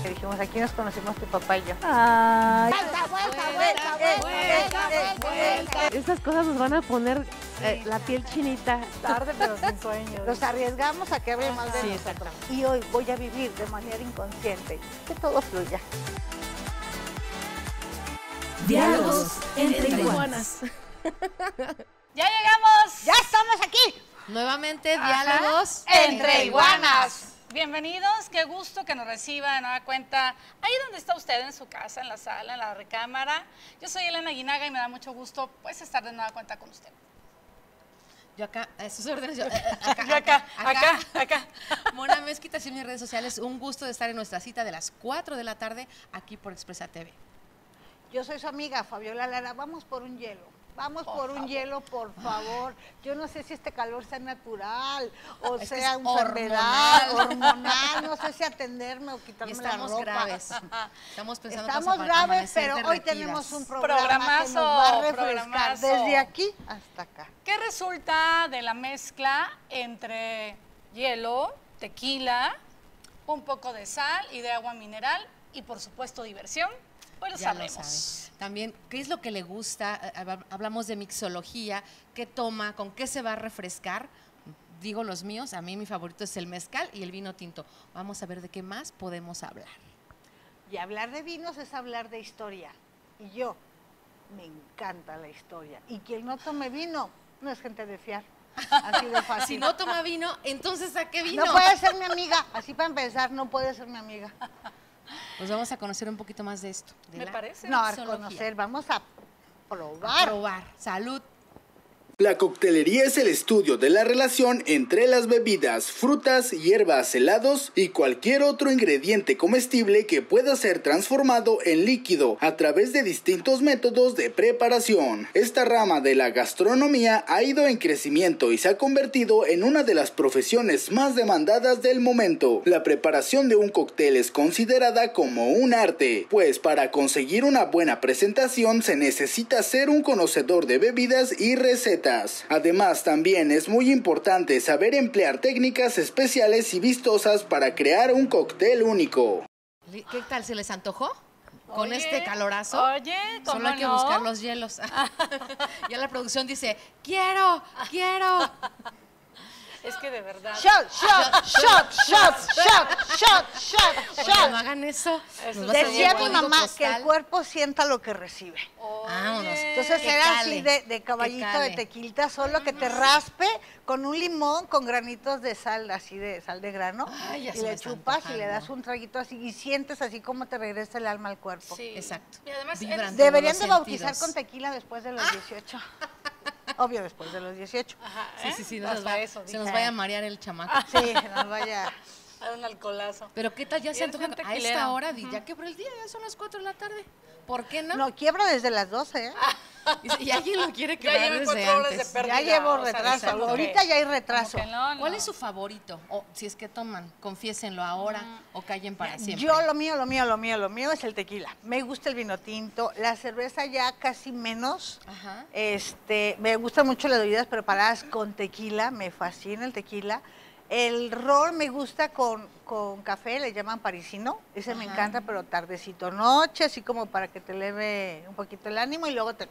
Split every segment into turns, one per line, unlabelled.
que dijimos, aquí nos conocimos tu papá y yo.
Ay.
Vuelta.
Estas cosas nos van a poner la piel chinita.
Tarde, pero sin sueño.
Nos arriesgamos a que hable más de nosotros. Y hoy voy a vivir de manera inconsciente, que todo fluya.
Diálogos entre iguanas.
¡Ya llegamos!
¡Ya estamos aquí!
Nuevamente, diálogos
Entre iguanas. Bienvenidos, qué gusto que nos reciba de nueva cuenta ahí donde está usted, en su casa, en la sala, en la recámara. Yo soy Elena Aguinaga y me da mucho gusto pues estar de nueva cuenta con usted.
Yo acá, a sus órdenes,
Acá.
Mona Mezquita, en mis redes sociales, un gusto de estar en nuestra cita de las 4 de la tarde aquí por Expresa TV.
Yo soy su amiga Fabiola Lara. Vamos por un hielo. Vamos por un hielo, por favor. Yo no sé si este calor sea natural o
Es
sea
que es
enfermedad, hormonal. No sé si atenderme o quitarme la
Estamos
ropa.
graves. Estamos pensando
Estamos
para
graves,
amanecer
pero hoy
derretidas.
tenemos un programa que nos va a refrescar
programazo.
desde aquí hasta acá.
¿Qué resulta de la mezcla entre hielo, tequila, un poco de sal y de agua mineral y por supuesto diversión? Pues lo
Ya lo
sabemos.
sabe. También, ¿qué es lo que le gusta? Hablamos de mixología, ¿qué toma? ¿Con qué se va a refrescar? Digo los míos, a mí mi favorito es el mezcal y el vino tinto. Vamos a ver de qué más podemos hablar.
Y hablar de vinos es hablar de historia. Y yo, me encanta la historia. Y quien no tome vino, no es gente de fiar. Así de fácil.
Si no toma vino, entonces ¿a qué vino?
No puede ser mi amiga. Así para empezar, no puede ser mi amiga.
Pues vamos a conocer un poquito más de esto. De
Me
la
parece.
No, a
mixología.
conocer, vamos a
A
probar.
probar. Salud.
La coctelería es el estudio de la relación entre las bebidas, frutas, hierbas, helados y cualquier otro ingrediente comestible que pueda ser transformado en líquido a través de distintos métodos de preparación. Esta rama de la gastronomía ha ido en crecimiento y se ha convertido en una de las profesiones más demandadas del momento. La preparación de un cóctel es considerada como un arte, pues para conseguir una buena presentación se necesita ser un conocedor de bebidas y recetas. Además, también es muy importante saber emplear técnicas especiales y vistosas para crear un cóctel único.
¿Qué tal? ¿Se les antojó? Con
Oye,
este calorazo.
Oye, ¿cómo
Solo hay que
no?
buscar los hielos. Ya la producción dice, quiero.
Es que de verdad.
Shot, shot, shot, shot, shot, shot, shot,
Oye,
shot.
no hagan eso.
Eso
Nos va a salir
Decía
el
mi
código
mamá que
postal.
el cuerpo sienta lo que recibe.
Vámonos.
Entonces
Que
era
cale,
así de caballito
que
de
cale.
tequilita, solo que te raspe con un limón, con granitos de sal, así de sal de grano.
Ay, ya
y
se me
le
está
chupas y
antojando.
le das un traguito así y sientes así como te regresa el alma al cuerpo.
Sí.
Exacto.
Y además
Vibran
eres-
todos
Deberían
los
de bautizar
sentidos.
con tequila después de los 18. Obvio, después de los 18.
Ajá,
Sí, no
Hasta
nos va-
eso,
se nos
dije.
vaya a marear el chamaco.
Sí, nos vaya.
A un alcoholazo.
Pero ¿qué tal? Ya se
Eres
antoja
un
a esta
tequilero.
hora, ya quebró el día, ya son las 4 de la tarde. ¿Por qué no?
No, quiebro desde las 12, ¿eh?
Y alguien lo quiere
Ya
quebrar
llevan
desde
4 horas de
antes.
pérdida.
Ya llevo
o sea,
retraso.
como que-
Ahorita ya hay
como
retraso.
que no,
¿Cuál
no.
es su favorito? O si es que toman, confiésenlo ahora o callen para siempre.
Yo lo mío es el tequila. Me gusta el vino tinto, la cerveza ya casi menos.
Ajá.
Me gustan mucho las bebidas preparadas con tequila, me fascina el tequila. El ron me gusta con café, le llaman parisino, ese me
Ajá.
encanta, pero tardecito, noche, así como para que te eleve un poquito el ánimo y luego te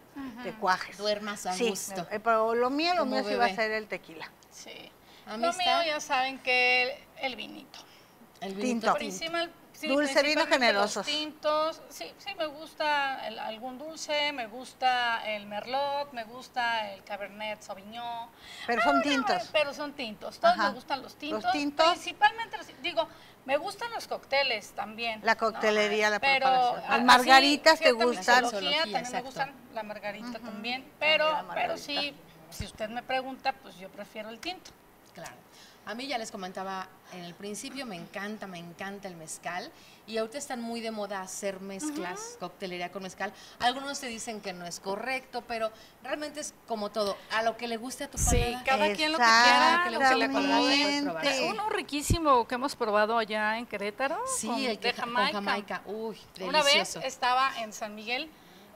cuajes.
Duermas a
Sí,
gusto.
pero lo mío
Como
sí va a
bebé.
ser el tequila.
Sí.
A
Lo
mí
mío
está
ya saben que el vinito.
el
Tinto.
vinito tinto.
Sí,
Dulce, vino
principalmente
generosos.
Los tintos, sí, me gusta algún dulce, me gusta el merlot, me gusta el cabernet sauvignon.
Pero son tintos.
Pero son tintos, todos
Ajá.
me gustan los tintos.
Los tintos.
Principalmente, digo, me gustan los cócteles también.
La coctelería, la
pero,
preparación. Las
así,
margaritas te
cierta
gustan.
mixología, también
Exacto.
me gustan, la margarita también,
la
pero
margarita.
sí, si usted me pregunta, pues yo prefiero el tinto.
Claro. A mí ya les comentaba en el principio, me encanta el mezcal. Y ahorita están muy de moda hacer mezclas, coctelería con mezcal. Algunos te dicen que no es correcto, pero realmente es como todo, a lo que le guste a tu
Sí,
paladar.
cada quien lo que quiera, lo que le
Exactamente.
acomode. Uno riquísimo que hemos probado allá en Querétaro.
Sí,
con-
el que
de
con Jamaica. Uy,
Una vez
delicioso.
estaba en San Miguel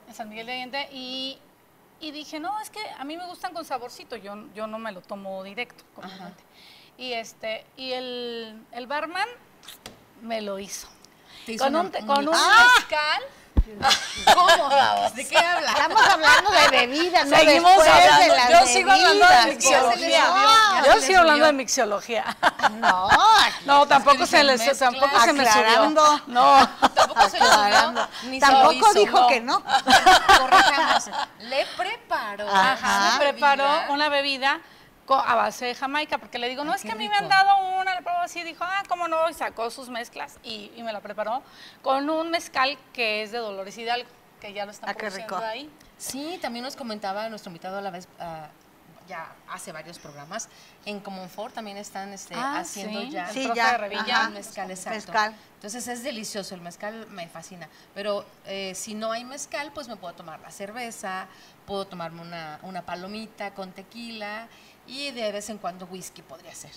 de Allende, y dije, no, es que a mí me gustan con saborcito, yo no me lo tomo directo, comúnmente. Y el barman me lo hizo.
Te hizo
con
una-
un,
un
con un
mix.
mezcal.
¿Cómo? ¿De qué habla?
Estamos hablando de bebidas, no
Seguimos
después de
hablando.
las
Yo sigo hablando de
bebidas,
mixología.
por
Yo
Dios.
sigo hablando de mixología.
No,
No, tampoco
dicen
se me subió.
aclarando.
No.
Tampoco se lo
Aclarando.
subió, ni se lo
Tampoco
hizo.
dijo
no.
que no.
Corrijamos. Le preparó.
Ajá, me preparó
bebida.
una bebida a base de Jamaica, porque le digo, no,
Ay,
es
qué
que a mí
rico.
me han dado una, le probó así, dijo, cómo no, y sacó sus mezclas y me la preparó con un mezcal que es de Dolores Hidalgo, que ya lo están
Qué
produciendo
rico.
ahí.
Sí, también nos comentaba nuestro invitado a la vez, ya hace varios programas, en Comonfort también están haciendo
sí.
ya
Sí,
el profe
ya,
de Revilla.
ajá.
el mezcal, exacto.
Mezcal.
Entonces es delicioso, el mezcal me fascina. Pero si no hay mezcal, pues me puedo tomar la cerveza, puedo tomarme una palomita con tequila y de vez en cuando whisky podría ser.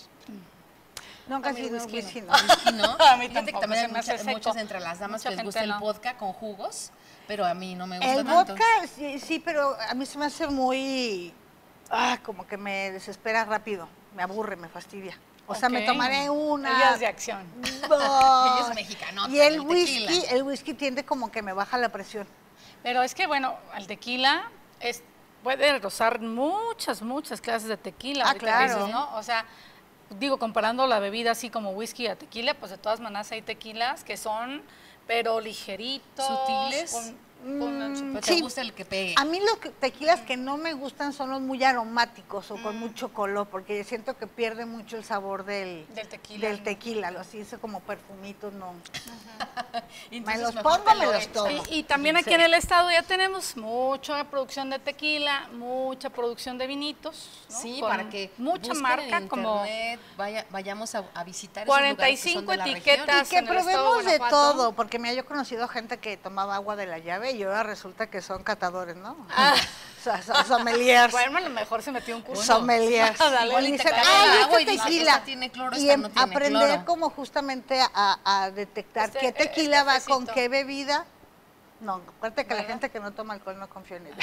No,
A
casi
mí
no,
whisky
whisky no.
Whisky no.
A mí
Fíjate que
tampoco,
también
se
hay
me hace seco.
muchas entre las damas
Mucha
que les gusta
gente
el
no.
vodka con jugos, pero a mí no me gusta
El
tanto.
vodka, sí, pero a mí se me hace muy, como que me desespera rápido, me aburre, me fastidia. O sea, me
Ok.
tomaré una.
Ellas de acción.
dos.
Ella es mexicanota,
Y el
tequila.
whisky tiende como que me baja la presión.
Pero es que, bueno, al tequila puede rozar muchas clases de tequila.
Ah,
ahorita que
claro.
dices, ¿no? O sea, digo, comparando la bebida así como whisky a tequila, pues de todas maneras hay tequilas que son, pero ligeritos.
Sutiles.
con-
Pero
Sí.
te gusta el que pegue.
A mí los tequilas que no me gustan son los muy aromáticos o con mucho color, porque siento que pierde mucho el sabor del
Del tequila.
Lo así, eso como perfumitos, no.
Entonces,
los
mejor
pongo,
te
me
lo
los
echas.
tomo.
Y también aquí
Sí.
en el estado ya tenemos mucha producción de tequila, mucha producción de vinitos. ¿no?
Sí,
Con
para que
mucha
busquen
marca
en
como
internet, vayamos a visitar esos lugares que son
45
de la región.
etiquetas.
Y que
en el estado de
probemos de
Guanajuato.
todo, porque mira, yo he conocido gente que tomaba agua de la llave y ahora resulta que son catadores, ¿no? O sea, son sommeliers.
Bueno, a lo mejor se metió un curso.
sommeliers.
Dale,
Igual
y te
dicen,
cae
"Ay,
el
este
agua y dices,
tequila".
esta tiene cloro,
Y
esta no tiene
aprender
cloro.
como justamente a detectar qué tequila va con
cafecito.
qué bebida. No, acuérdate que la gente que no toma alcohol no confía en ella.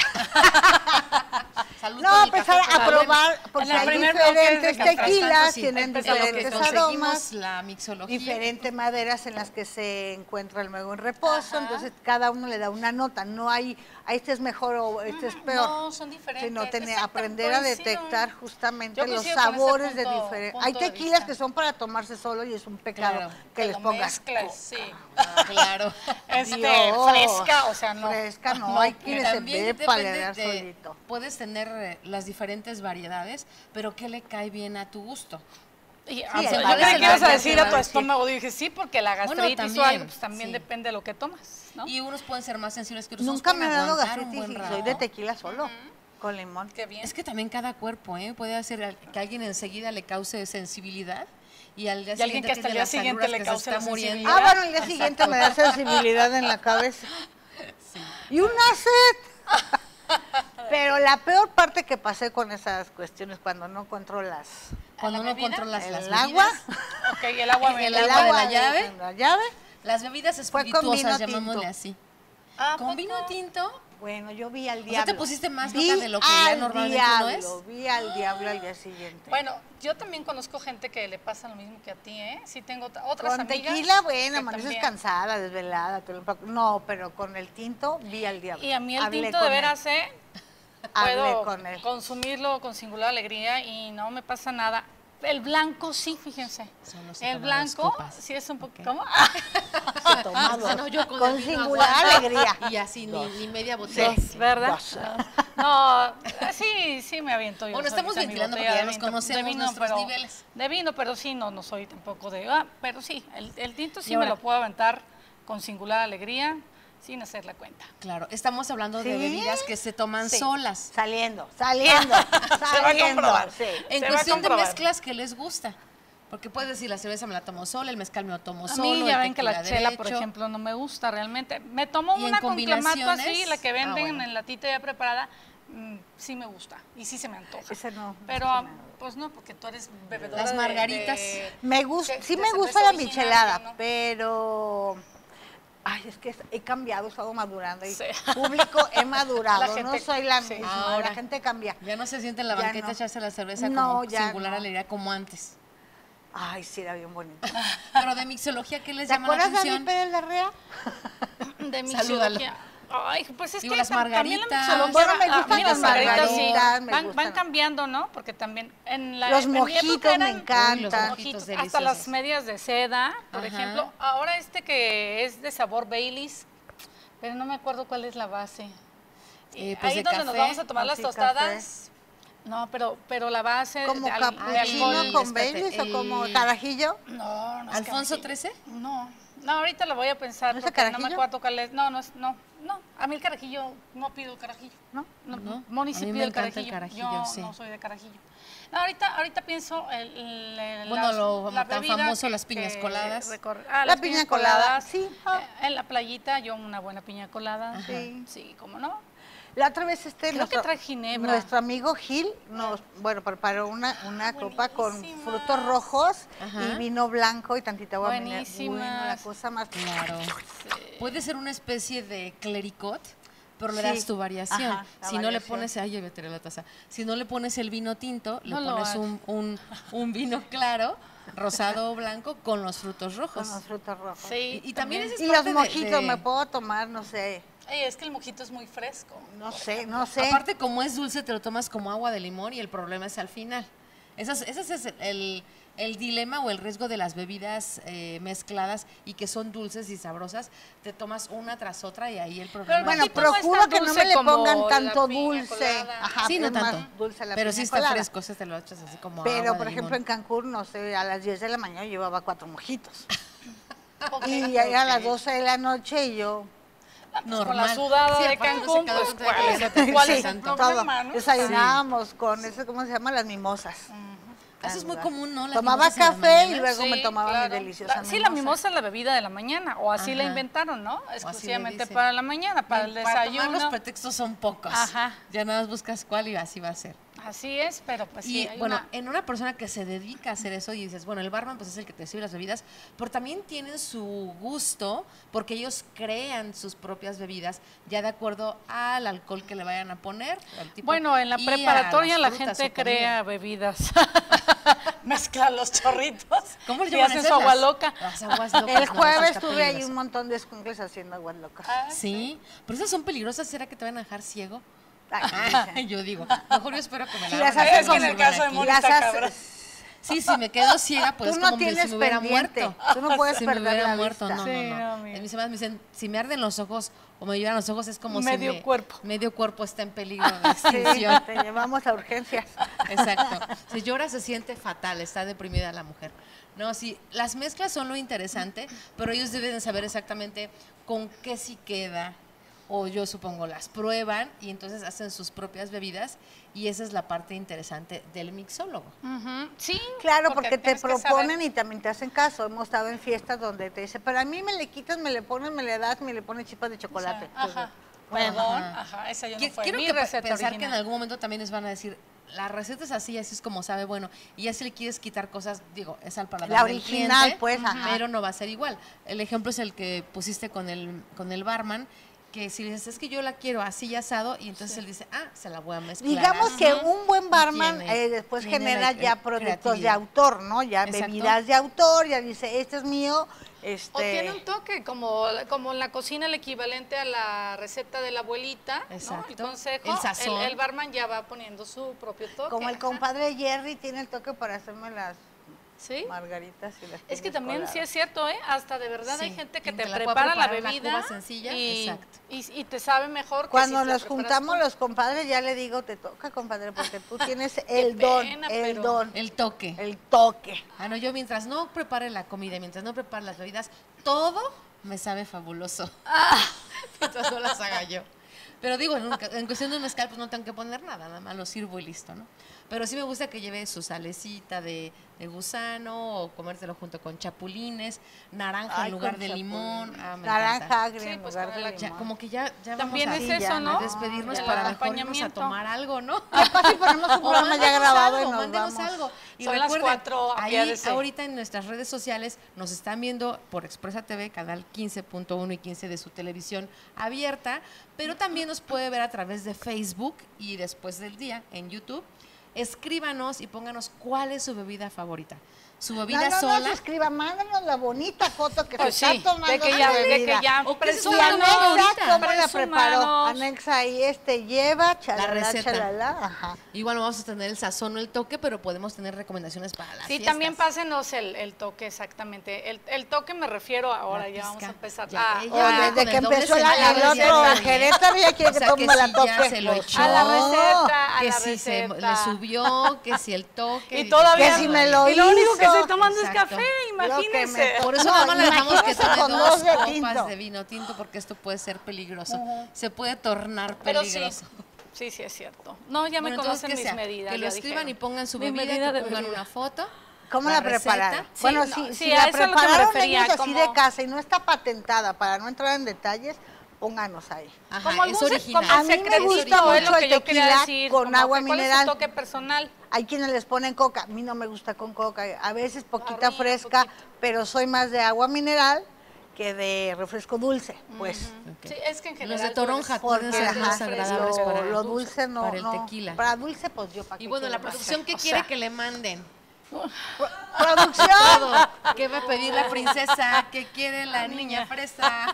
Salud
No,
por el
empezar
café,
a
salud.
probar, porque
En el
hay
primer bloque
diferentes
de café.
tequilas,
Tanto, sí,
tienen
en lo que
diferentes
conseguimos
aromas,
la mixología.
diferentes maderas en las que se encuentra luego en reposo,
Ajá.
entonces cada uno le da una nota, no hay, este es mejor o este es peor.
No, son diferentes.
Sino
Exacto,
aprender a
coincido.
detectar justamente
Yo
los
coincido con ese
sabores de
punto-
diferentes.
punto
Hay
de
tequilas
vista.
que son para tomarse solo y es un pecado
Claro,
que les
lo
pongas
mezclas, sí.
Claro.
Dios,
Fresca, o sea, no.
Fresca, no, hay quienes se
También
ve
depende
palear
de-
solito.
Puedes tener las diferentes variedades, pero ¿qué le cae bien a tu gusto?
Y,
Sí,
yo
el
creí
balance
que ibas a
se
decir
va
a
a
tu
decir.
estómago. Dije, sí, porque la
Bueno,
gastritis o
también,
algo, pues también
sí.
depende de lo que tomas, ¿no?
Y unos pueden ser más sensibles que otros.
Nunca
unos
me ha
pueden
dado
aguantar un
gastritis
buen
y soy
rato.
de tequila solo, con limón.
Qué bien.
Es que también cada cuerpo, puede hacer que a alguien enseguida le cause sensibilidad y al día
Y alguien
siguiente
que hasta el
tiene
día
las
siguiente
agruras
le
que se
cause
está
la
muriendo.
sensibilidad.
Ah, bueno, el día siguiente me da sensibilidad en la cabeza. Y una sed. Pero la peor parte que pasé con esas cuestiones cuando no controlas
Cuando
¿La
no
bebida?
controlas las
el agua,
bebidas,
Ok, el agua
El
me
agua de la llave.
de la llave,
las bebidas
Fue con vino
espirituosas,
tinto.
llamémosle así.
Ah,
Con vino tinto,
bueno, yo vi al
sea,
diablo.
te pusiste más
Vi
loca de lo que ya
al
normalmente uno
diablo,
es.
Vi al diablo al día siguiente.
Bueno, yo también conozco gente que le pasa lo mismo que a ti, ¿eh? Sí tengo otras
Con
amigas.
tequila, bueno,
que
amaneces
también.
cansada, desvelada. No, pero con el tinto vi al diablo.
Y a mí el
Hablé
tinto
con
de
él.
veras,
Hablé
puedo
con él.
consumirlo con singular alegría y no me pasa nada. El blanco sí, fíjense.
Solo se
El
toma
blanco
2 copas.
sí es un poco...
Ok.
¿Cómo?
Se toma dos,
No, yo con
con
el vino
singular
aguanta.
alegría.
Y así, ni media botella.
Dos, ¿verdad?
Dos.
No, sí me aviento yo.
Bueno, estamos
solita mi
ventilando
botella
porque ya
de
nos
vino,
conocemos
de vino,
nuestros
pero-
niveles.
De vino, pero sí, no soy tampoco de... pero sí, el tinto sí
Y
me
ahora-
lo puedo aventar con singular alegría, sin hacer la cuenta.
Claro, estamos hablando de
¿Sí?
bebidas que se toman
Sí.
solas.
Saliendo.
Se va a comprobar.
Sí.
En
Se va a
cuestión de
comprobar.
mezclas que les gusta. Porque puedes decir, la cerveza me la tomo sola, el mezcal me lo tomo
A
solo.
mí ya
el
ven que la
tequila
chela, por
derecho.
ejemplo, no me gusta realmente. Me tomo
¿Y en
una con clamato así,
combinaciones?
la que venden
bueno.
en latita ya preparada, sí me gusta y sí se me antoja.
Ese no.
Pero,
ese no.
pues no, porque tú eres bebedora
Las
de-
margaritas.
Me gusta,
de-
sí
de
me
cerveza
gusta la
original,
michelada,
yo no.
pero ay, es que he cambiado, he estado madurando y
Sí.
público he madurado,
La
no
gente-
soy la
sí.
misma,
Ahora.
la gente cambia.
Ya no se siente en la
Ya
banqueta
no.
echarse la cerveza
No,
como
ya
singular
no.
alegría como antes.
Ay, sí, era bien bonito.
Pero de mixología, ¿qué les
¿Te
llama la
acuerdas de
atención?
David Pérez Larrea?
De mi
Salúdalo.
cirugía. Ay, pues es
Digo,
que
las
también la
margaritas.
mixología
Bueno, me
a
gustan
mí
las
margaritas
margaritas, me gustan.
van cambiando, ¿no? Porque también en la
Los
en mi época
mojitos me
eran
encantan.
los mojitos
hasta
deliciosos.
las medias de seda, por
Ajá.
ejemplo. Ahora que es de sabor Baileys, pero no me acuerdo cuál es la base. Y
Pues
ahí
de
donde nos
café,
vamos a tomar las
sí,
tostadas. No, pero la base
¿Como
de
capuchino
alcohol.
con
espérate,
Baileys o
el-
como carajillo?
No, no es
¿Alfonso
carajillo.
XIII?
No, ahorita lo voy a pensar
¿No es
porque no me
carajillo?
acuerdo cuál es. No, a mí el carajillo, no pido el carajillo.
¿No?
No,
Moni
a
sí
mí me
pide el
encanta
carajillo.
el carajillo,
Yo
sí.
no soy de carajillo. No, ahorita pienso
Bueno, lo
la
tan
bebida
famoso, las piñas coladas.
La
las
piña colada, sí.
En la playita, yo una buena piña colada.
Ajá. Sí.
Sí, cómo no.
La otra vez
Creo que trae ginebra.
nuestro amigo Gil preparó una copa con
buenísimas.
frutos rojos
Ajá.
y vino blanco y tantita agua mineral.
Buenísimas.
Bueno, la cosa más...
Claro. Puede ser una especie de clericot, pero le
Sí.
das tu variación.
Ajá, la
Si no le
variación.
pones, ay, ya me tiré la taza. Si no le pones el vino tinto, le
No lo
pones
hagas.
un vino claro, rosado o blanco, con los frutos rojos.
Con los frutos rojos.
Sí,
Y también ese es
Y los
parte de-
mojitos
de-
me puedo tomar, no sé,
Es que el mojito es muy fresco.
no sé.
Aparte, como es dulce, te lo tomas como agua de limón y el problema es al final. Ese es el dilema o el riesgo de las bebidas mezcladas y que son dulces y sabrosas. Te tomas una tras otra y ahí el problema.
Bueno,
mojito no es
procuro
tan
que no
dulce
me le
como
pongan
la
tanto
piña
dulce.
colada.
Ajá,
sí, no
es más
tanto.
dulce la
Pero
piña
sí está
colada.
fresco, ese te lo echas así como
Pero,
agua
por
de
ejemplo, en
limón.
Cancún, no sé, a las 10 de la mañana yo llevaba 4 mojitos.
Ok,
Y a las
ok.
12 de la noche y yo...
Con la sudada
Sí,
de
aparte no se
Cancún,
queda
pues
otra
cuál
cosa.
es, cuál
Sí,
es el
santo.
problema, ¿no?
Desayunábamos con eso, ¿cómo se llama? Las mimosas.
Eso es muy común, ¿no? Las
Tomaba
mimosas en las
café y
mañanas.
luego me
Sí,
tomaba
claro.
mi deliciosa
Sí, la mimosa es la bebida de la mañana, o así la
Ajá.
inventaron, ¿no?
le
Exclusivamente
dicen.
para la mañana, para el
Para tomar
desayuno.
los pretextos son pocos.
Ajá.
Ya nada más buscas cuál y así va a ser.
Así es, pero pues sí,
Y
hay
bueno,
una-
en una persona que se dedica a hacer eso y dices, bueno, el barman pues es el que te sirve las bebidas, pero también tienen su gusto porque ellos crean sus propias bebidas ya de acuerdo al alcohol que le vayan a poner. al tipo,
Bueno, en la
y a
preparatoria
las
la
frutas
gente
o comida.
crea bebidas. Mezcla los chorritos.
¿Cómo le
y
llaman
hacen
esas?
su agua loca.
Las aguas locas.
El
no,
jueves
eso está
tuve ahí
peligroso.
un montón de escuincles haciendo aguas locas.
Sí, pero esas son peligrosas. ¿Será que te van a dejar ciego?
Ay,
Yo digo, mejor yo espero que me
Si
la
las
hagan
haces
así
con-
como
en el
ven
caso de
aquí.
Mónica
las haces-
Cabra.
Sí, si me quedo ciega, pues
Tú
es
no
como si
tienes
me hubiera
pendiente.
muerto.
Tú no puedes
Si me
perder
hubiera
la
muerto,
vista.
no,
Sí,
no,
no,
no.
mira.
En mis hermanas me dicen, si me arden los ojos o me llevan los ojos, es como
Medio
si
cuerpo.
medio cuerpo está en peligro de
Sí,
extinción.
te llevamos a urgencias.
Exacto. Si llora se siente fatal, está deprimida la mujer. No, sí, las mezclas son lo interesante, pero ellos deben de saber exactamente con qué sí queda, o yo supongo las prueban y entonces hacen sus propias bebidas y esa es la parte interesante del mixólogo.
Ujú, sí.
Claro, porque te
tienes que
proponen
saber.
y también te hacen caso. Hemos estado en fiestas donde te dicen, pero a mí me le quitas, me le pones, me le das, me le pones chispas de chocolate.
Ajá.
Bueno,
Perdón,
ajá.
ajá, esa yo no
Quiero
fue
quiero
mi
que
receta
pensar que en
original.
algún momento también les van a decir, la receta es así es como sabe, bueno, y ya si le quieres quitar cosas, digo, es al paladar
La
del
original,
cliente,
pues, ajá.
pero no va a ser igual. El ejemplo es el que pusiste con el barman, que si le dices, es que yo la quiero así y asado, y entonces él dice, se la voy a mezclar.
digamos
así.
que un buen barman
Tiene-
después
tiene
genera
la
ya productos de
creatividad.
autor, ¿no? Ya
Exacto.
bebidas de autor, ya dice, este es mío,
O tiene un toque, como en la cocina el equivalente a la receta de la abuelita, ¿no? El
Exacto.
consejo,
El sazón.
el barman ya va poniendo su propio toque.
como el
ajá.
compadre Jerry tiene el toque para hacerme las
¿Sí?
margaritas y las
Es que
piñas
también
coladas.
sí es cierto, ¿eh? Hasta de verdad hay
Sí,
gente que
quien
te
te la puede
prepara la
preparar en la
bebida
cuba sencilla,
y,
exacto.
y te sabe mejor que
Cuando
si te
nos
preparas
juntamos
tú.
los compadres, ya le digo, te toca, compadre, porque tú tienes el don,
pena,
el
pero-
don,
El toque.
el toque.
No, yo mientras no prepare la comida, mientras no prepare las bebidas, todo me sabe fabuloso. Mientras no las haga yo. Pero digo, en cuestión de un mezcal, pues no tengo que poner nada más lo sirvo y listo, ¿no? Pero sí me gusta que lleve su salecita de gusano o comértelo junto con chapulines, naranja
Ay,
en lugar
con
de
chapulín.
limón. Me
Naranja
encanta.
agria
Sí,
en
pues,
lugar
con
de
la-
Ya,
limón.
como que ya
También
vamos
es
a,
eso, ¿no?
a despedirnos
El
para mejor irnos a
acompañamiento.
tomar algo, ¿no?
Capaz si ponemos un
O
programa ya
mándenos
grabado
algo,
y nos
mándenos
vamos.
algo. Y
Son las
recuerden,
4,
ahí
apiádese.
ahorita en nuestras redes sociales nos están viendo por Expresa TV, canal 15.1 y 15 de su televisión abierta, pero también nos puede ver a través de Facebook y después del día en YouTube. Escríbanos y pónganos cuál es su bebida favorita. su bebida
no
sola.
nos escriba, mándanos la bonita foto que
Pues
se
sí,
está tomando
de que
su
ya
bebida.
O que se
Y
está tomando
anexa
ahorita.
cómo la preparó.
Presúmanos.
Anexa ahí, lleva, chalala,
receta.
chalala, ajá.
Igual no vamos a tener el sazón o el toque, pero podemos tener recomendaciones para las
Sí,
fiestas.
también pásenos el toque, exactamente. El toque me refiero ahora, ya vamos a
pizca.
empezar.
Ya,
Ah,
ella
O
viene
desde
con
que
el doble
empezó
sentido
el
de
otro
receta.
Querétaro ya quiere
O
que
sea,
tome
que
la
si
toque.
ya se lo
Pues,
echó,
a la
no.
receta, a
que
la
si se
receta.
le subió, que si el toque.
Y todavía
Que si me lo
y lo único que
hizo.
estoy tomando
Exacto.
es café,
Lo que
imagínense.
me
Por eso
No,
nada más le dejamos que
imagínese
tome
con
2
dos de
copas
tinto.
de vino tinto porque esto puede ser peligroso. Se puede tornar
Pero sí,
peligroso.
sí, sí es cierto. No, ya me
Bueno, entonces,
conocen
que
mis
sea,
medidas.
que lo
ya
escriban y
dijeron.
pongan su
Mi
bebida,
medida
que
de
pongan
bebida.
una foto.
¿Cómo la
receta.
prepararon?
Sí,
Bueno,
no,
si
sí,
la
a eso es lo que me
prepararon
refería,
ellos así
como-
de casa y no está patentada para no entrar en detalles, pónganos ahí.
Ajá,
Como
es
algún
original.
como
A mí me
secretito,
gusta
es lo
mucho
que
el
yo quería
tequila
decir,
con
como
agua
que ¿cuál es
mineral.
su toque personal?
Hay quienes les ponen coca, a mí no me gusta con coca, a veces poquita
Arriba,
fresca,
poquito.
pero soy más de agua mineral que de refresco dulce, pues.
Ok.
Sí, es que en general
Los de
tú eres-
toronja
Porque
pueden ser
ajá,
más agradables para
lo dulce no,
para el
no.
tequila.
Para dulce, pues yo para
Y bueno, la producción, ¿qué quiere que le manden?
Producción.
Todo. ¿Qué va a pedir la princesa? ¿Qué quiere la niña fresa?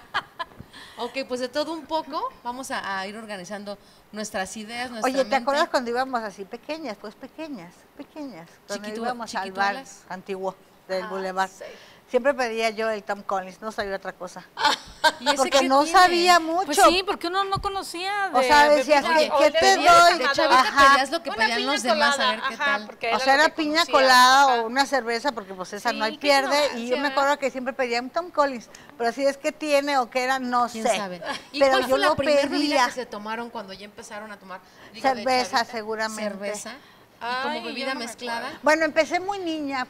Ok, pues de todo un poco vamos a ir organizando nuestras ideas, nuestra
Oye, ¿te
mente.
acuerdas cuando íbamos así pequeñas? Pues pequeñas. Cuando íbamos al bar
chiquituelas.
antiguo del Boulevard.
sí.
Siempre pedía yo el Tom Collins, no sabía otra cosa.
¿Y ese
Porque
qué
no
tiene?
sabía mucho.
Pues sí, porque uno no conocía de
O sea, decías,
bebidas.
¿qué
O
te
de
doy?
De
amador.
chavita
Ajá.
pedías lo que
Una
pedían
piña
los demás, a
colada,
ver qué
ajá,
tal.
porque
O
era
sea,
lo
era
que
piña
conocía,
colada
ajá.
o una cerveza, porque pues esa
Sí,
no hay
qué
pierde. Y
ignorancia,
yo me
¿verdad?
acuerdo que siempre pedía un Tom Collins. Pero si es que tiene o que era, no
¿Quién
sé.
sabe? ¿Y
Pero
cuál
yo
fue la
lo
primera bebida
pedía.
que se tomaron cuando ya empezaron a tomar? Digo, de
Cerveza,
chavita.
seguramente.
Cerveza. Y
Ay,
como
yo
bebida
no me
mezclada.
Bueno, empecé muy niña.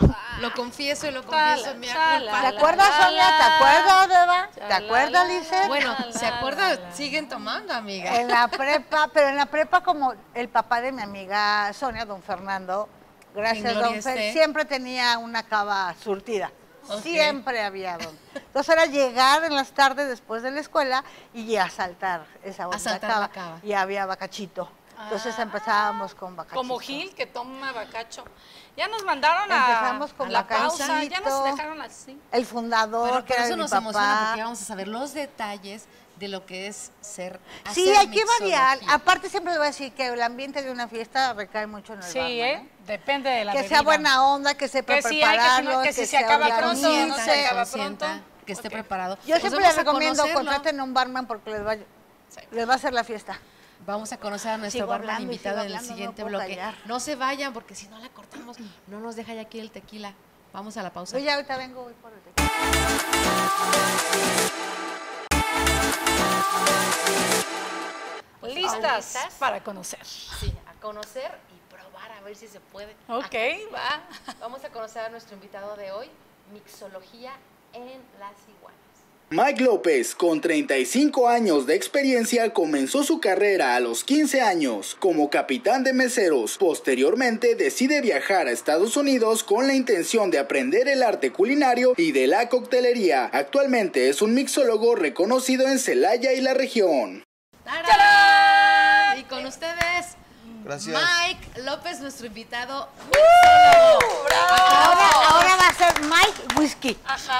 Lo confieso y lo
Chala,
confieso, mi
chala.
culpa.
¿Te acuerdas, Sonia? ¿Te acuerdas, Eva? ¿Te acuerdas, Lizeth?
Bueno, ¿se acuerda? Siguen tomando, amiga.
En la prepa, pero en la prepa como el papá de mi amiga Sonia, don Fernando, gracias
En gloria
don Fer,
esté.
siempre tenía una cava surtida.
Ok.
Siempre había don. Entonces era llegar en las tardes después de la escuela y asaltar esa bonita
Asaltar
cava.
la cava.
Y había bacachito. Entonces empezábamos con bacachito.
Como Gil, que toma bacacho. Ya nos mandaron
Empezamos con
a la pausa,
bacachito.
ya nos dejaron así.
El fundador,
Bueno,
que
por
era
eso
de mi
nos emociona
papá.
porque vamos a saber los detalles de lo que es ser.
Sí,
hacer
hay que variar.
mixología.
Aparte siempre les voy a decir que el ambiente de una fiesta recae mucho en el
Sí,
barman,
Depende de la
Que
bebida.
sea buena onda, que sepa
Que sí hay, que si no-
prepararlo,
que si se acaba pronto, no se
organice.
acaba
Consienta,
pronto.
que esté
Ok.
preparado.
Yo
Pues
siempre
vamos
les
a
recomiendo,
conocerlo.
contraten a un barman porque les va a hacer la fiesta.
Vamos a conocer a nuestro
Sigo
barman
hablando y
invitado
sigo
en el
hablando, no
siguiente
puedo
bloque.
callar.
No se vayan porque si no la cortamos, no nos deja ya aquí el tequila. Vamos a la pausa.
Yo ya ahorita vengo, voy por el tequila.
Listas para conocer.
Sí, a conocer y probar a ver si se puede.
Ok, va.
Vamos a conocer a nuestro invitado de hoy, mixología en las iguanas.
Mike López, con 35 años de experiencia, comenzó su carrera a los 15 años como capitán de meseros. Posteriormente decide viajar a Estados Unidos con la intención de aprender el arte culinario y de la coctelería. Actualmente es un mixólogo reconocido en Celaya y la región.
¡Tarán! Y con ustedes,
Gracias.
Mike López, nuestro invitado.
Ahora va a ser Mike Whisky.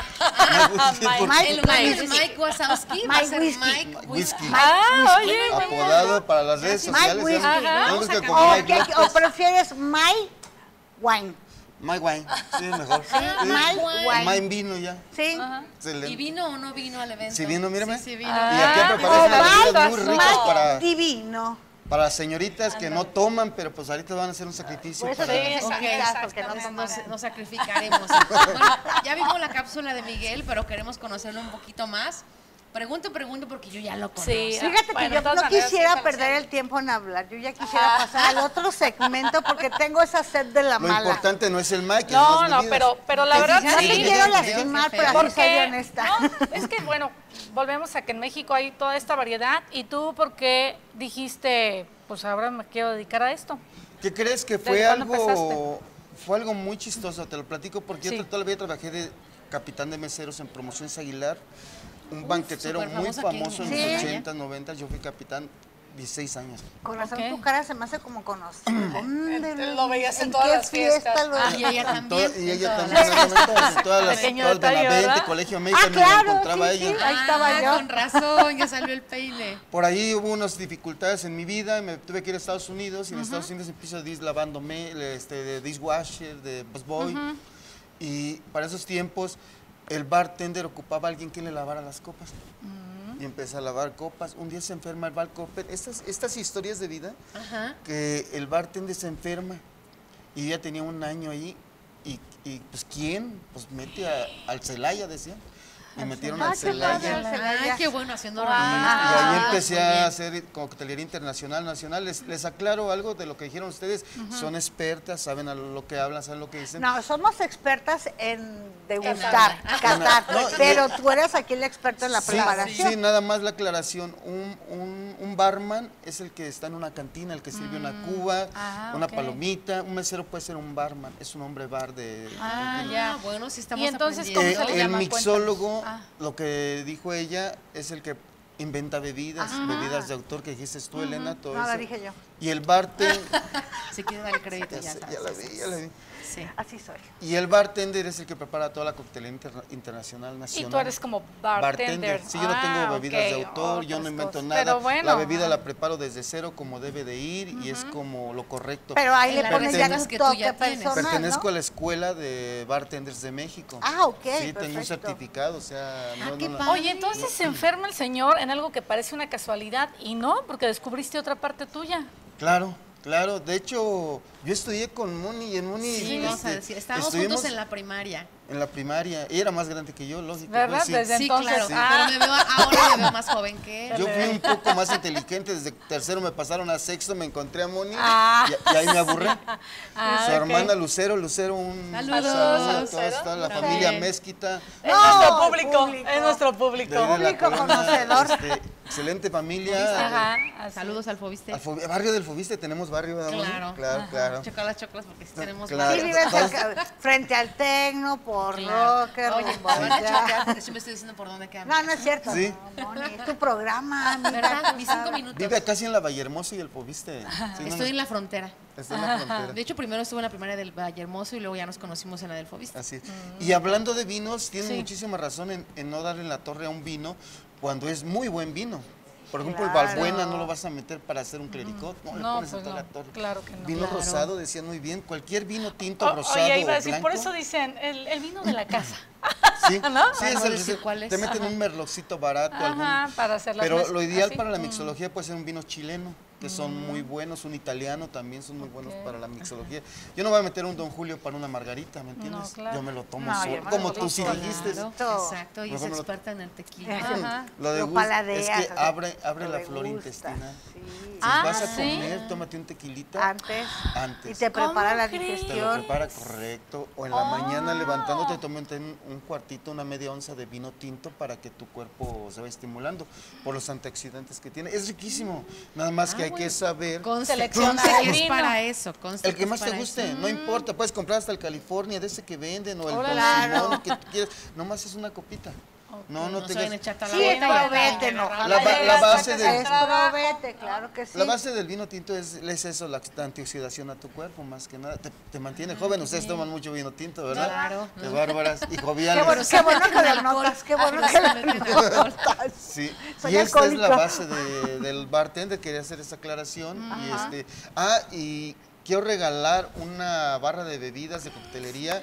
En lugar de Mike Wazowski, va a
Mike
ser
Whisky.
Mike
Whisky.
Oye,
Apodado para las redes
Mike
sociales.
Whisky.
¿no?
Vamos
Busca
a
como
O,
Mike López.
o prefieres Mike Wine.
Mike Wine. Sí, mejor.
Mike Wine.
Mike vino ya.
Sí.
Excelente.
¿Y vino o no vino al evento?
Sí vino, mírame.
Sí, vino.
Y aquí
O
preparé unas bebidas muy
Mike,
ricas
Mike Divino.
para señoritas que no toman, pero pues ahorita van a hacer un sacrificio.
Por eso
para-
te
Ok,
porque no
entonces
tomas.
nos sacrificaremos. Bueno, ya vimos la cápsula de Miguel, pero queremos conocerlo un poquito más. Pregunto porque yo ya lo conozco.
Sí.
Fíjate que
Bueno,
yo
de todas
no
maneras,
quisiera
sí,
perder el tiempo en hablar. Yo ya quisiera pasar al otro segmento porque tengo esa sed de la
Lo
mala.
importante no es el Mike,
No,
es
no,
las bebidas.
pero la verdad
No
sí.
te quiero lastimar, pero así soy
Porque,
honesta.
no, es que bueno, volvemos a que en México hay toda esta variedad y tú ¿por qué dijiste, pues ahora me quiero dedicar a esto?
¿Qué crees que
¿Desde
fue
cuándo
algo, fue algo muy chistoso? Te lo platico porque
Sí.
yo toda la vida trabajé de capitán de meseros en Promociones Aguilar, un banquetero
súper
muy
famoso aquí en
famoso en
Celaya.
los 80, 90. Yo fui capitán 16 años.
Con razón
Ok.
tu cara se me hace como conocida. ¿Dónde
Lo veías en todas
qué
las fiestas.
fiesta lo-
Y ella también.
Y ella
en
también,
todas las-
obviamente, en todas las
Pequeño
todas
detalle,
Benavente,
¿verdad?
Colegio México,
Ah,
me
claro,
encontraba
sí,
ella.
ahí estaba yo.
Con razón, ya salió el peine.
Por ahí hubo unas dificultades en mi vida, me tuve que ir a Estados Unidos y en Estados Unidos empiezo lavándome, de dishwasher, de busboy. Y para esos tiempos el bartender ocupaba a alguien que le lavara las copas. Y empecé a lavar copas. Un día se enferma el bartender. Estas historias de vida,
Ajá.
que el bartender se enferma y yo ya tenía un año ahí y pues ¿quién? Pues mete al Celaya, decía. Me metieron al
qué padre,
Celaya.
al Celaya.
Ay, qué bueno, haciendo
Y
Ah,
ahí empecé
muy
a
bien.
hacer coctelería internacional, nacional. Les aclaro algo de lo que dijeron ustedes. Son expertas, saben a lo que hablan, saben lo que dicen.
No, somos expertas en degustar, catar,
No,
pero tú eres aquí el experto en la
Sí,
preparación.
sí, nada más la aclaración. Un barman es el que está en una cantina, el que sirve una cuba, una
ok.
palomita. Un mesero puede ser un barman, es un hombre bar de...
Ah,
de-
ya.
Bueno, sí estamos
Y entonces,
aprendiendo.
¿cómo se le
el
llama?
mixólogo,
Cuéntanos.
lo que dijo ella, es el que inventa bebidas, bebidas de autor que dijiste tú, Elena, todo
No, la
eso.
dije yo.
Y el bartender,
Si quieres dar el crédito, ya
ya
sabes.
la vi, ya la vi.
Sí.
Así soy.
Y el bartender es el que prepara toda la coctelería internacional
Y
nacional.
tú eres como bartender.
Sí, yo no tengo bebidas de
ok,
autor, yo no
otras
invento
cosas.
nada.
Pero bueno.
La bebida la preparo desde cero como debe de ir y es como lo correcto.
Pero ahí
En
le
las
pones ya
recetas
tu
que tú
toque
ya tienes.
personal,
Pertenezco
¿no?
a la escuela de bartenders de México.
Ah, ok,
Sí, tengo un
perfecto.
certificado, o sea,
qué
no.
padre.
Oye, entonces se enferma el señor en algo que parece una casualidad y no, porque descubriste otra parte tuya.
Claro, claro. De hecho, yo estudié con Moni y en Moni
Sí, vamos a decir, estábamos
estuvimos
juntos en la primaria.
en la primaria. Ella era más grande que yo, lógico.
¿Verdad?
pues, sí.
Desde
Sí,
entonces.
claro,
Ah.
pero ahora me veo más joven que él.
Yo fui un poco más inteligente, desde tercero me pasaron a sexto, me encontré a Moni
Ah.
y ahí me aburrí.
Ah,
Su
ok.
hermana Lucero, un
Saludos,
saludo a
Lucero.
toda la
Ok.
familia Mezquita.
Es nuestro
No,
público,
público.
es nuestro
de
público.
ahí de la
Público
colonia,
conocedor.
excelente familia.
Ajá, así.
Saludos al Fobiste.
Barrio del Fobiste, tenemos barrio, ¿verdad, Moni?
Claro.
Claro.
Chocolas, porque sí tenemos
Claro.
Sí,
varios.
viven
Todos-
cerca, frente al Tecno, por
Claro.
Rocker,
Oye,
rumbo
me van a
allá.
chocar, yo me estoy diciendo por dónde quedan.
No, no es cierto.
Sí.
No, Moni, es tu programa, amiga,
¿Verdad?
tú
Mis 5
sabes.
minutos.
Vive casi en la Vallehermoso y el Fobiste. Sí, no,
Estoy en la frontera.
está en la frontera.
De hecho, primero estuve en la primaria del Vallehermoso y luego ya nos conocimos en la del Fobiste.
Así es. Y hablando de vinos, tiene
Sí.
muchísima razón en no darle la torre a un vino cuando es muy buen vino. Por ejemplo,
Claro.
el Balbuena no lo vas a meter para hacer un clericot, no, le
No,
pones
pues
en toda
no,
la torre.
claro que no.
Vino
Claro.
rosado, decían muy bien, cualquier vino tinto, rosado
Oye, iba a
o
decir,
blanco.
por eso dicen el vino de la casa.
Sí,
¿no?
sí,
Para no
es
decir cuál es.
te meten un merlocito barato.
Ajá, para hacer las
Pero
mezclas,
lo ideal
¿sí?
para la mixología puede ser un vino chileno, que son muy buenos, un italiano también son muy buenos para la mixología. Yo no voy a meter un Don Julio para una margarita, ¿me entiendes?
claro.
Yo me lo tomo
No,
solo,
yo me
como
lo
tú sí
tomo
dijiste.
Claro,
Esto-
exacto, y es
Mejor me lo-
experta en el tequila.
Ajá.
Lo de
Lo
gusto es
paladeas,
que
o sea,
abre
lo
la
de
flora
gusta,
intestinal.
sí.
Si
Ah,
vas a
¿sí?
comer, tómate un tequilita
Antes.
antes.
Y te prepara la
crees?
Te lo
digestión.
prepara correcto. O en la mañana levantándote, tómate un cuartito, una media onza de vino tinto para que tu cuerpo se vaya estimulando por los antioxidantes que tiene. Es riquísimo. Nada más que hay que saber
Seleccionar
Conste
el
que es
vino.
para eso. Conste
el que más
es
te
para
guste.
eso.
No importa, puedes comprar hasta el California, de ese que venden, o el Don
Órale.
Simón, que tú quieras. Nomás es una copita. No
No se
tengas...
vayan a echar toda la
Sí, es
botella.
probete, no.
La base
Es
de...
probete, claro que sí.
La base del vino tinto es eso, la antioxidación a tu cuerpo, más que nada. Te mantiene joven. Ustedes toman mucho vino tinto, ¿verdad?
Claro.
Qué bárbaras y
Qué
joviales.
bueno que lo notas, qué bueno que lo notas.
Sí,
Soy
y esta es la
alcohólica.
base del bartender. Quería hacer esa aclaración. Y quiero regalar una barra de bebidas de coctelería.